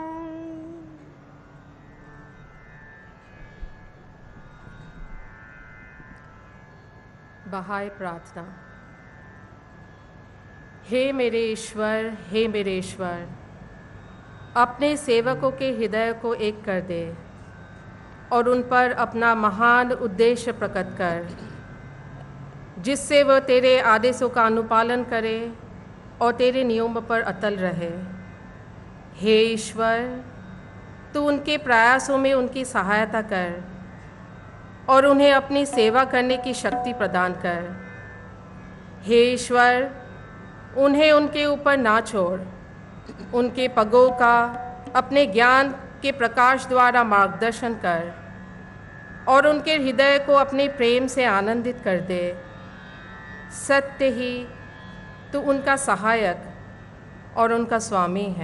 S11: बहाए प्रार्थना। हे मेरे ईश्वर, हे मेरे ईश्वर, अपने सेवकों के हृदय को एक कर दे और उन पर अपना महान उद्देश्य प्रकट कर, जिससे वह तेरे आदेशों का अनुपालन करे और तेरे नियमों पर अटल रहे। हे ईश्वर, तू उनके प्रयासों में उनकी सहायता कर और उन्हें अपनी सेवा करने की शक्ति प्रदान कर। हे ईश्वर, उन्हें उनके ऊपर ना छोड़, उनके पगों का अपने ज्ञान के प्रकाश द्वारा मार्गदर्शन कर और उनके हृदय को अपने प्रेम से आनंदित कर दे। सत्य ही तू उनका सहायक और उनका स्वामी है।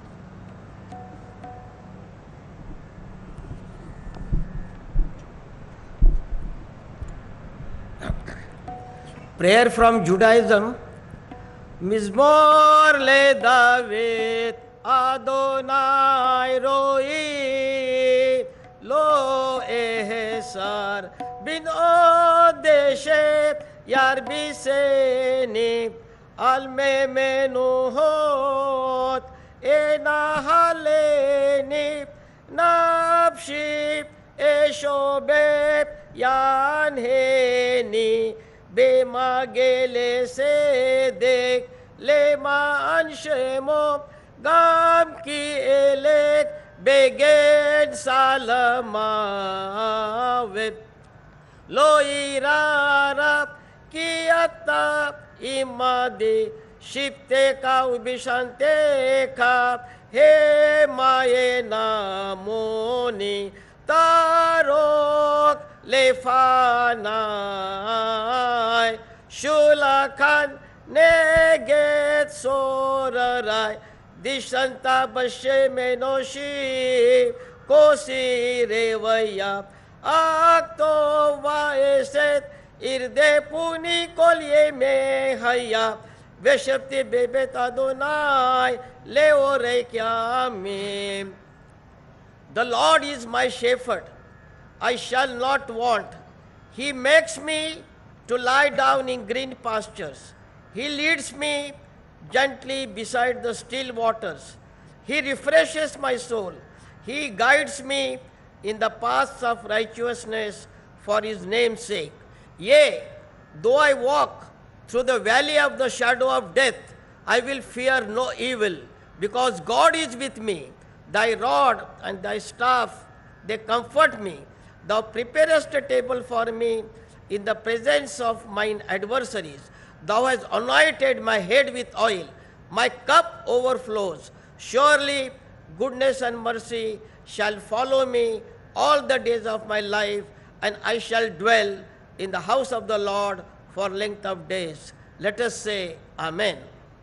S4: Prayer from Judaism. Mizmor le David Adonai roi lo ehsar bin odeshet yarbiseni al menuhot Enahaleni nafshi eshobe yanheni bemagele se dek lema anshemo gam ki elek beged salamavet lo irara ki atta imade shipte ka ubishante ka he maye namoni tarok lefanai shulakan neget sorarai dishanta bashe menoshi kosi revaya akto vaeset irde puni kolye me haya veshapti bebet adonai leore kyamim. The Lord is my shepherd, I shall not want. He makes me to lie down in green pastures. He leads me gently beside the still waters. He refreshes my soul. He guides me in the paths of righteousness for his name's sake. Yea, though I walk through the valley of the shadow of death, I will fear no evil, because God is with me. Thy rod and thy staff, they comfort me. Thou preparest a table for me in the presence of mine adversaries. Thou hast anointed my head with oil. My cup overflows. Surely goodness and mercy shall follow me all the days of my life, and I shall dwell in the house of the Lord for length of days. Let us say Amen.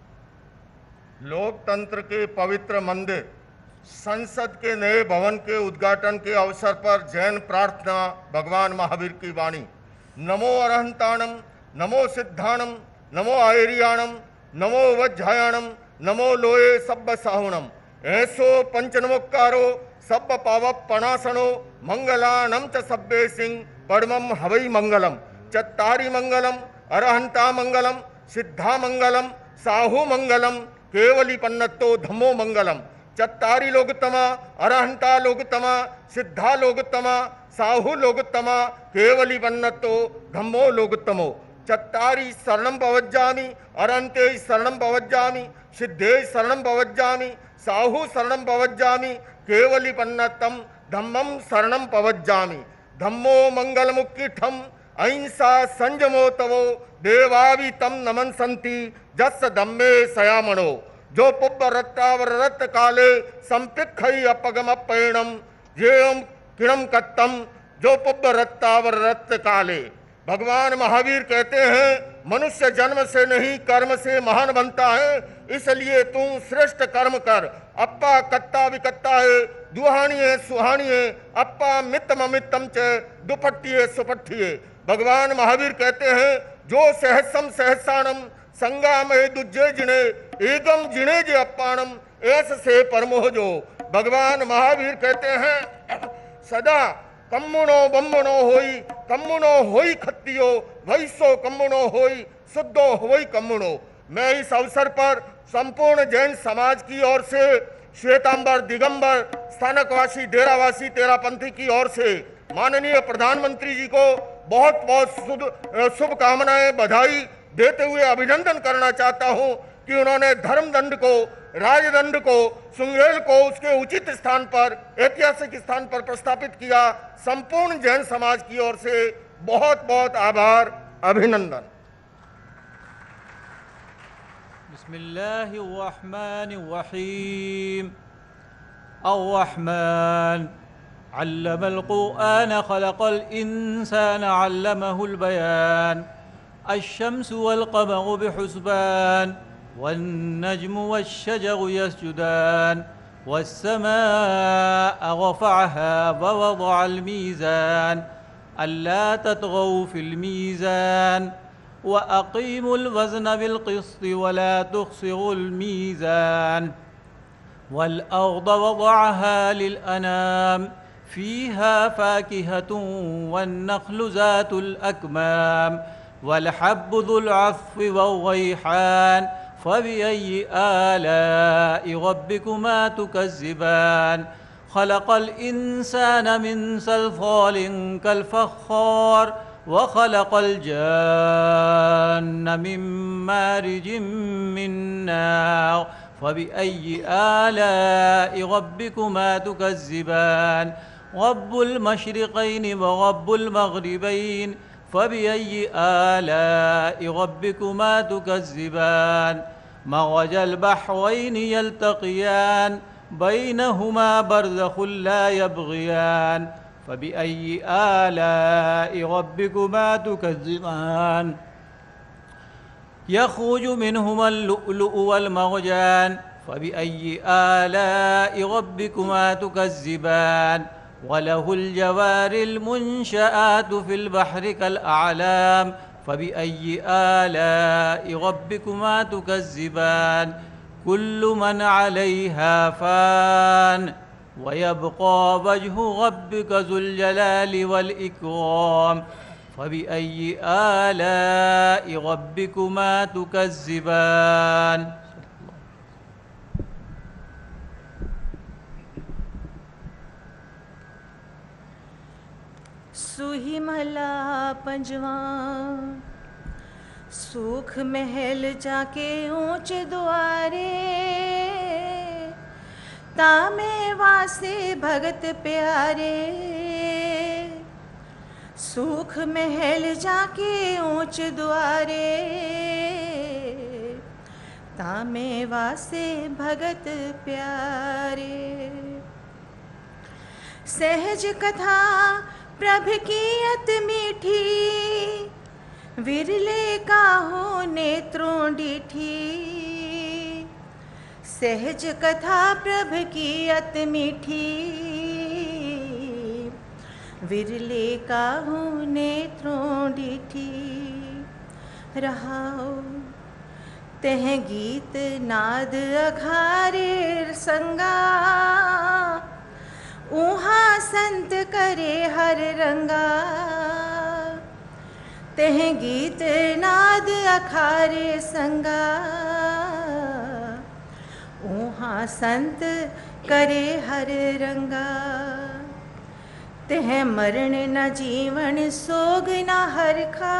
S9: लोकतंत्र के पवित्र मंदिर संसद के नए भवन के उद्घाटन के अवसर पर जैन प्रार्थना भगवान महावीर की वाणी। नमो अरहंताणम, नमो सिद्धाणम, नमो आयरियाणम, नमो वज्जायाणम, नमो लोये सब्ब साहुणम, ऐसो पंचनमुक्कारो सब्ब पावप पणासनो मंगलानम च सब्बे सिंह पड़मम हवई मंगलम चत्तारी मंगलम अरहंता मंगलम सिद्धा मंगलम साहु मंगलम केवली पन्नतो धम्मो मंगलम चत्तारी लोकतमा अरहंता लोकतमा सिद्धा लोकतमा साहु लोकतमा केवली पन्नतो धम्मो लोकतमो चत्तारी शरणं पवज्जामि अरहंते शरणं पवज्जामि सिद्धे शरणं पवज्जामि साहु शरणं पवज्जामि केवली पन्नतम धम्मं शरणं पवज्जामि धम्मो मंगलमुक्कीठम अहिंसा संजमो तवो देवावि तम नमन संति जस धम्मे सयामणो जो पुब्ब रत्तावर रत्त काले संपिखई अपगम पैणम जेम किणम कत्तम जो पुब्ब रत्तावर रत्त काले। भगवान महावीर कहते हैं मनुष्य जन्म से नहीं कर्म से महान बनता है, इसलिए तू श्रेष्ठ कर्म कर। अप्पा कत्ता विकत्ता है, दुहानी है सुहानी है, अप्पा मित्तम अमित्तम च दुपट्टिये सुपट्टिये। भगवान महावीर कहते हैं जो सहसम सहसाणम संगामय दुज्जे जिणे एकम जिणे जे अप्पाणम ऐस से परमोह जो। भगवान महावीर कहते हैं सदा कम्मुणो बम्मुणो होई खत्तियो वैसो कम्मुणो होई शुद्धो होई कम्मुणो। मैं इस अवसर पर संपूर्ण जैन समाज की ओर से श्वेतांबर दिगंबर स्थानकवासी डेरावासी तेरापंथी की ओर से माननीय प्रधानमंत्री जी को बहुत बहुत शुभकामनाएं बधाई देते हुए अभिनंदन करना चाहता हूं कि उन्होंने धर्मदंड को राजदंड को सुंगेल को उसके उचित स्थान पर ऐतिहासिक स्थान पर प्रस्थापित किया। संपूर्ण जैन समाज की ओर से बहुत बहुत आभार अभिनंदन।
S12: बिस्मिल्लाहिर्रहमानिर्रहीम। अर्रहमान अल्लमल कुरआन खलक़ल इंसान अल्लमहुल बयान अश्शम्सु वल क़मरु बिहुस्बान वन्नज्मु वश्शजरु यस्जुदान वस्समाअ रफ़अहा ववضअल मीज़ान अल्ला ततग़ौ फ़िल मीज़ान वअक़ीमुल वज़न बिल क़िस्ति वला तुख़सिरुल मीज़ान वल अर्ज़ वضعها लिलअनाम फ़ीहा फ़ाकिहतुन वन्नख़्लु ज़ातुल अकमाम वलहब्बु ज़ुल अफ़्फ़ि वर्रैहान فبأي آلاء ربكما تكذبان خلق الإنسان من صلصال كالفخار وخلق الجان من مارج من نار فبأي آلاء ربكما تكذبان رب المشرقين ورب المغربين فبأي آلاء ربكما تكذبان مرج البحرين يلتقيان بينهما برزخ لا يبغيان فبأي آلاء ربكما تكذبان يخرج منهما اللؤلؤ والمرجان فبأي آلاء ربكما تكذبان وله الجوار المنشآت في البحر كالأعلام فبأي آلاء ربكما تكذبان كل من عليها فان ويبقى وجه ربك ذو الجلال والإكرام فبأي آلاء ربكما تكذبان
S13: सुही महला पंजवा सुख महल जाके ऊंच द्वारे तामे वासे भगत प्यारे सुख महल जाके ऊंच द्वारे तामे वासे भगत प्यारे सहज कथा प्रभ की अत मीठी विरले काहो नेत्रों डीठी सहज कथा प्रभ की अत मीठी विरले काहो नेत्रों डीठी रहाओ तह गीत नाद अघारे संगा ऊहा संत करे हर रंगा तह गीत नाद अखारे संगा ऊहा संत करे हर रंगा तह मरण न जीवन सोग न हरखा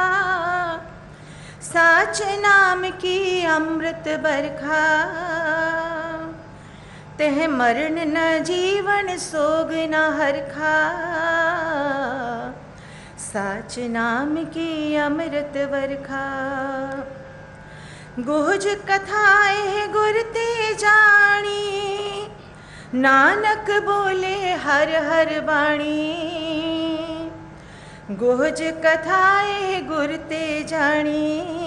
S13: साच नाम की अमृत बरखा तह मरण न जीवन सोग न हरखा साच नाम की अमृत बरखा गुज कथाएं गुरते जानी नानक बोले हर हर बाणी गुज कथाएं गुरते जानी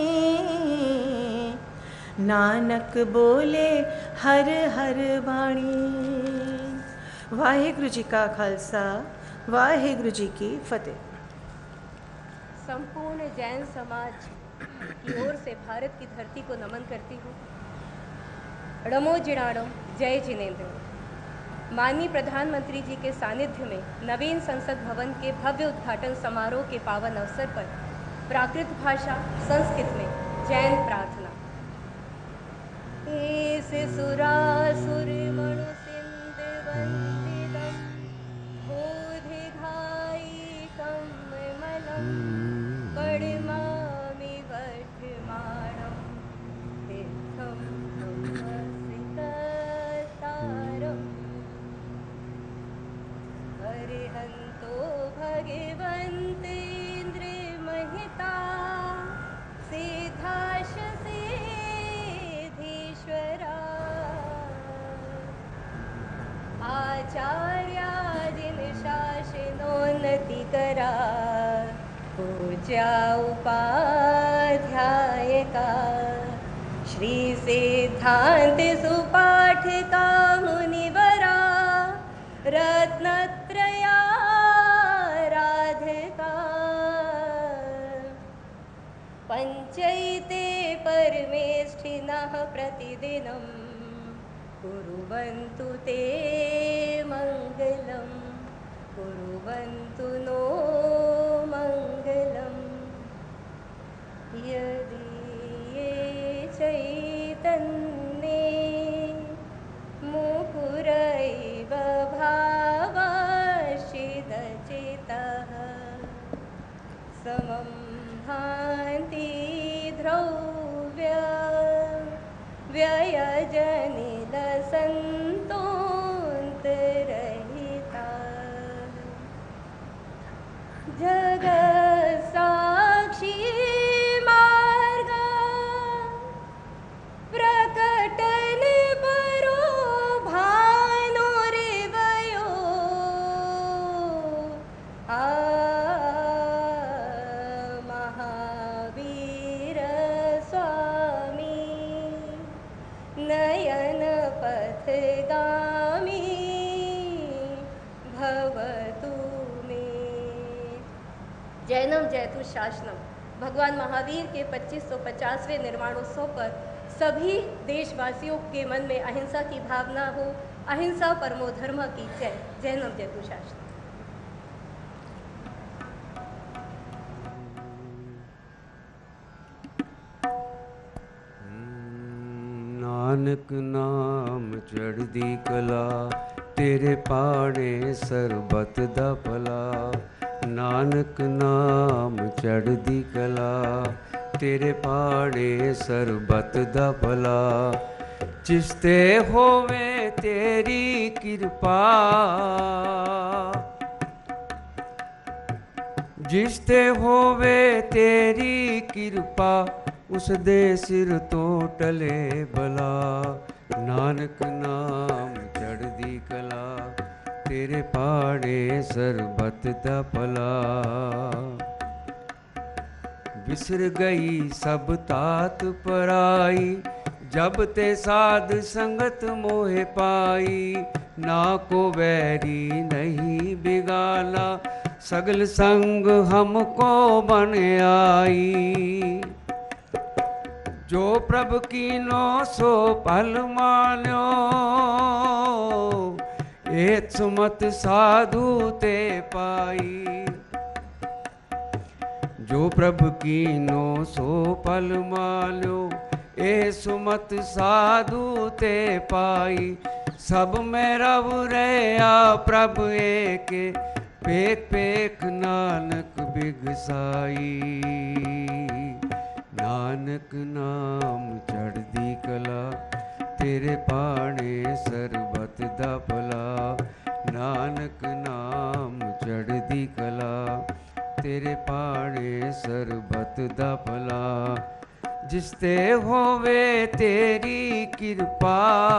S13: नानक बोले हर हर बाणी वाहिगुरु जी का खालसा वाहिगुरु जी की फतेह।
S14: संपूर्ण जैन समाज की ओर से भारत की धरती को नमन करती हूँ। णमो जिणाणम जय जिनेन्द्र। माननीय प्रधानमंत्री जी के सानिध्य में नवीन संसद भवन के भव्य उद्घाटन समारोह के पावन अवसर पर प्राकृत भाषा संस्कृत में जैन प्रार्थना। एस सुरासुर मणु सिंध वंदितम बोधिघाई कमलम पड़मामि वर्धमानम तीर्थम तारम हरिहंतो भगवन्तेन्द्र महिता सिद्धाश सिद्धीश्वरा आचार्यादिन शासनोन्नति करा पूज्या उपाध्यायका श्री सिद्धांत सुपाठिका मुनिवरा रत्नत्रया राधिका पंचैते परमेष्ठिनः प्रतिदिनं कुर्वन्तु ते मङ्गलं कुर्वन्तु नो मङ्गलं यदि ये चै वन्ने मुकुरैव भावाशिदचितः समं भान्ति ध्रव्य व्ययजनिलसन्तोऽन्तरहिता जगत्साक्षी मार्गा प्रकटन परो भानुरिवयो महावीर स्वामी नयन पथगामी भवतु मे। जैनम जयतु शासनम। भगवान महावीर के 2550वें निर्वाणोत्सव पर सभी देशवासियों के मन में अहिंसा की भावना हो। अहिंसा परमो धर्म की जय। जैनम जयतु शासनम।
S15: नानक नाम चढ़दी कला तेरे पाने सरबत दा भला। नानक नाम चढ़दी कला तेरे पाने सरबत दा भला। जिसते होवे तेरी कृपा जिसते होवे तेरी कृपा उस दे सिर तो टले भला। नानक नाम चढ़दी कला तेरे पाड़े सरबत दा भला। बिसर गई सब तात पराई जब ते साध संगत मोहे पाई। ना को वैरी नहीं बिगाना सगल संग हमको बन आई। जो प्रभु कीनो सो पल मान्यो एक सुमत साधु ते पाई। जो प्रभु कीनो सो पल मान्यो ए सुमत साधु ते पाई। सब में रव रहा प्रभु एक पेख पेख नानक बिगसाई। नानक नाम चढ़दी कला तेरे पाने सरबत दा भला। नानक नाम चढ़दी कला तेरे पाने सरबत दा भला। जिसते होवे तेरी कृपा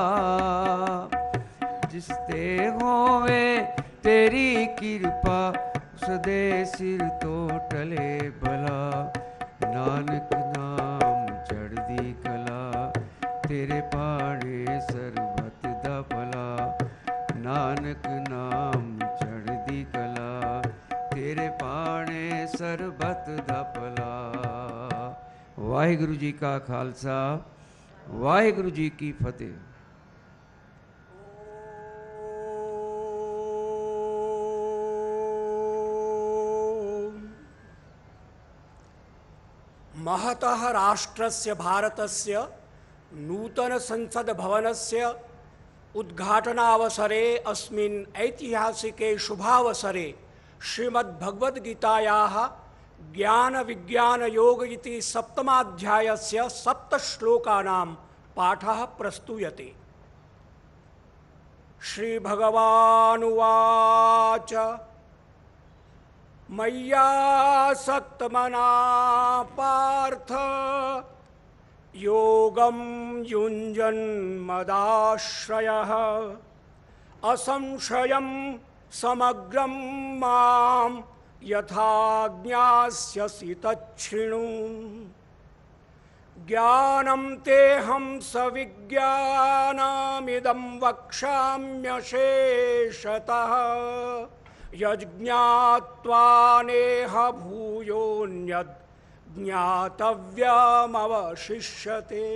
S15: जिसते होवे तेरी कृपा सदे सिर तो टले भला। नानक नाम चढ़दी कला तेरे पाड़े सरबत दा भला। नानक नाम चढ़दी कला तेरे पाड़े सरबत दा भला। वाहिगुरु जी का खालसा वाहिगुरु जी की फतेह।
S16: महतः राष्ट्रस्य भारतस्य नूतन संसद भवनस्य उद्घाटनावसरे अस्मिन् ऐतिहासिके शुभावसरे श्रीमद्भगवद्गीतायाः ज्ञान विज्ञान योग इति सप्तमाध्यायस्य 7 श्लोकानां पाठः प्रस्तूयते। श्रीभगवानुवाच मय्यासक्तमना पार्थ योगं युञ्जन्मदाश्रयः असंशयं समग्रं मां यथा ज्ञास्यसि तच्छृणु। ज्ञानं तेऽहं सविज्ञानमिदं वक्ष्याम्यशेषतः यज्ञात्वा नेह भूयोऽन्यद् ज्ञातव्यमवशिष्यते।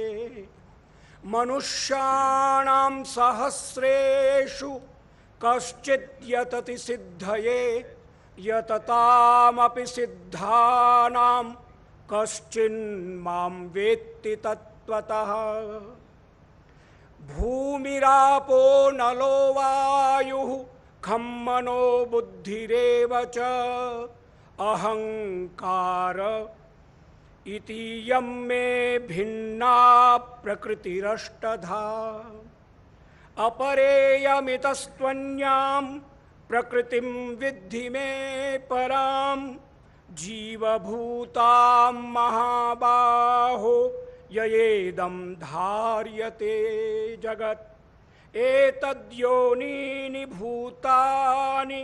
S16: मनुष्याणां सहस्रेषु कश्चित् यतति सिद्धये यततामपि सिद्धानां कश्चिन्मां वेत्ति तत्त्वतः। भूमिरापो नलो वायुः खं मनो बुद्धिरेव च अहंकार इतीयं मे भिन्ना प्रकृतिरष्टधा अपरेयमितस्त्वन्यां प्रकृतिं विद्धि मे परां जीवभूतां महाबाहो ययेदं धार्यते जगत् एतद्योनीनि भूतानि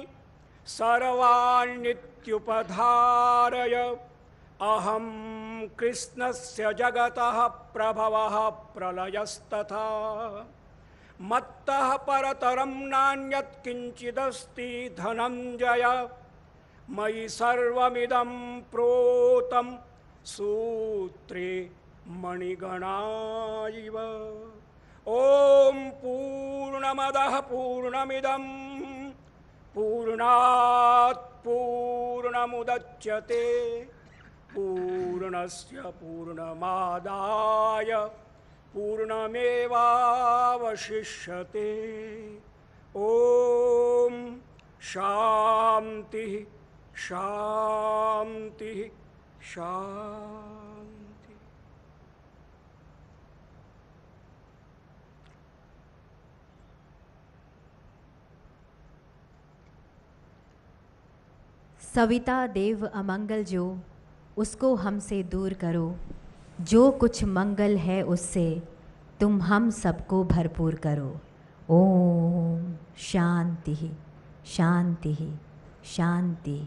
S16: सर्वाण्नित्युपधारय अहं कृष्णस्य जगतः प्रभवः प्रलयस्तथा मत्तः परतरं नान्यत् किञ्चिदस्ति धनञ्जय मयि सर्वमिदं प्रोतं सूत्रे मणिगणा इव ॐ पूर्णमदः पूर्णमिदं पूर्णात् पूर्णमुदच्यते पूर्णस्य पूर्णमादाय पूर्णमेवावशिष्यते ॐ शान्तिः शान्तिः शान्ति।
S8: सविता देव अमंगल जो उसको हमसे दूर करो, जो कुछ मंगल है उससे तुम हम सबको भरपूर करो। ओम शांति शांति शांति।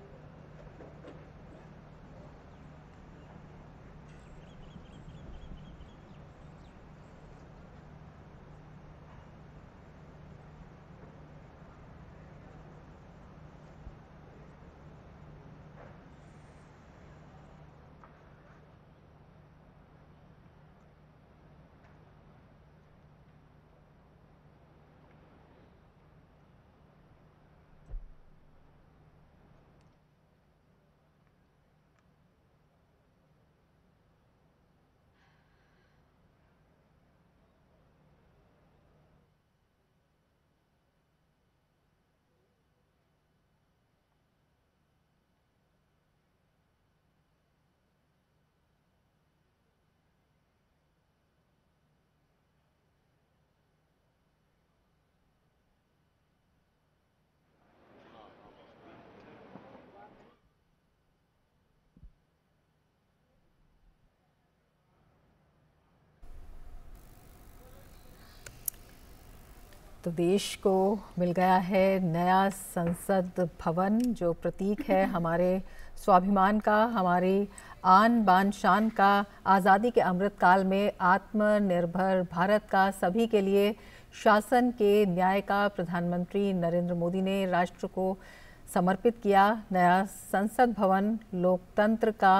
S6: तो देश को मिल गया है नया संसद भवन, जो प्रतीक है हमारे स्वाभिमान का, हमारी आन बान शान का, आज़ादी के अमृत काल में आत्मनिर्भर भारत का, सभी के लिए शासन के न्याय का प्रधानमंत्री नरेंद्र मोदी ने राष्ट्र को समर्पित किया। नया संसद भवन लोकतंत्र का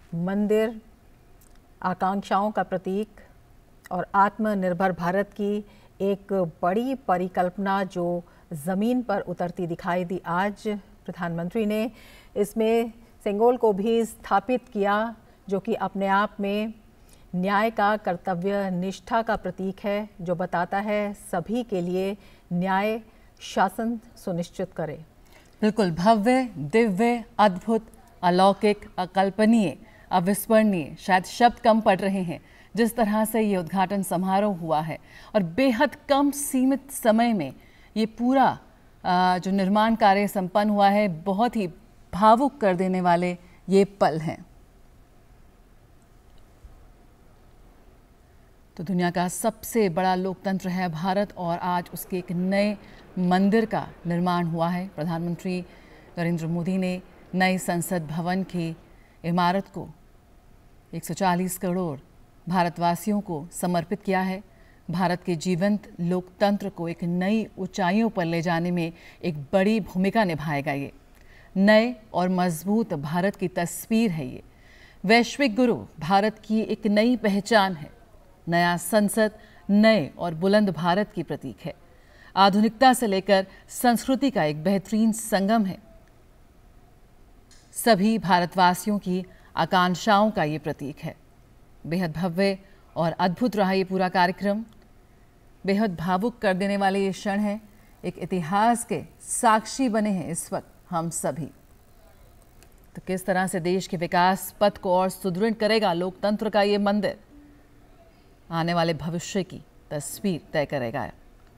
S6: मंदिर, आकांक्षाओं का प्रतीक और आत्मनिर्भर भारत की एक बड़ी परिकल्पना जो ज़मीन पर उतरती दिखाई दी। आज प्रधानमंत्री ने इसमें सेंगोल को भी स्थापित किया, जो कि अपने आप में न्याय का, कर्तव्य निष्ठा का प्रतीक है, जो बताता है सभी के लिए न्याय शासन सुनिश्चित करे।
S1: बिल्कुल भव्य, दिव्य, अद्भुत, अलौकिक, अकल्पनीय, अविस्मरणीय, शायद शब्द कम पड़ रहे हैं जिस तरह से ये उद्घाटन समारोह हुआ है, और बेहद कम सीमित समय में ये पूरा जो निर्माण कार्य संपन्न हुआ है, बहुत ही भावुक कर देने वाले ये पल हैं। तो दुनिया का सबसे बड़ा लोकतंत्र है भारत, और आज उसके एक नए मंदिर का निर्माण हुआ है। प्रधानमंत्री नरेंद्र मोदी ने नए संसद भवन की इमारत को 140 करोड़ भारतवासियों को समर्पित किया है। भारत के जीवंत लोकतंत्र को एक नई ऊंचाइयों पर ले जाने में एक बड़ी भूमिका निभाएगा। ये नए और मजबूत भारत की तस्वीर है। ये वैश्विक गुरु भारत की एक नई पहचान है। नया संसद नए और बुलंद भारत की प्रतीक है। आधुनिकता से लेकर संस्कृति का एक बेहतरीन संगम है। सभी भारतवासियों की आकांक्षाओं का ये प्रतीक है। बेहद भव्य और अद्भुत रहा ये पूरा कार्यक्रम। बेहद भावुक कर देने वाले ये क्षण है। एक इतिहास के साक्षी बने हैं इस वक्त हम सभी। तो किस तरह से देश के विकास पथ को और सुदृढ़ करेगा लोकतंत्र का ये मंदिर, आने वाले भविष्य की तस्वीर तय करेगा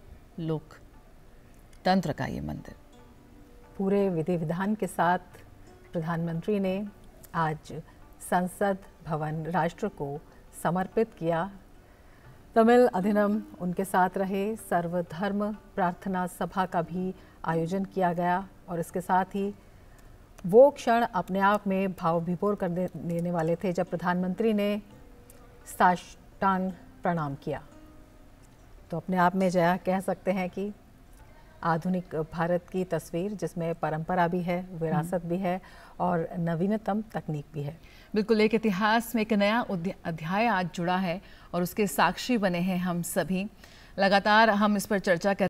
S1: लोकतंत्र का ये मंदिर।
S6: पूरे विधि विधान के साथ प्रधानमंत्री ने आज संसद भवन राष्ट्र को समर्पित किया। तमिल अधिनम उनके साथ रहे। सर्वधर्म प्रार्थना सभा का भी आयोजन किया गया और इसके साथ ही वो क्षण अपने आप में भाव विभोर कर देने वाले थे जब प्रधानमंत्री ने साष्टांग प्रणाम किया। तो अपने आप में जया कह सकते हैं कि आधुनिक भारत की तस्वीर जिसमें परंपरा भी है, विरासत भी है और नवीनतम तकनीक भी है।
S1: बिल्कुल, एक इतिहास में एक नया अध्याय आज जुड़ा है और उसके साक्षी बने हैं हम सभी। लगातार हम इस पर चर्चा कर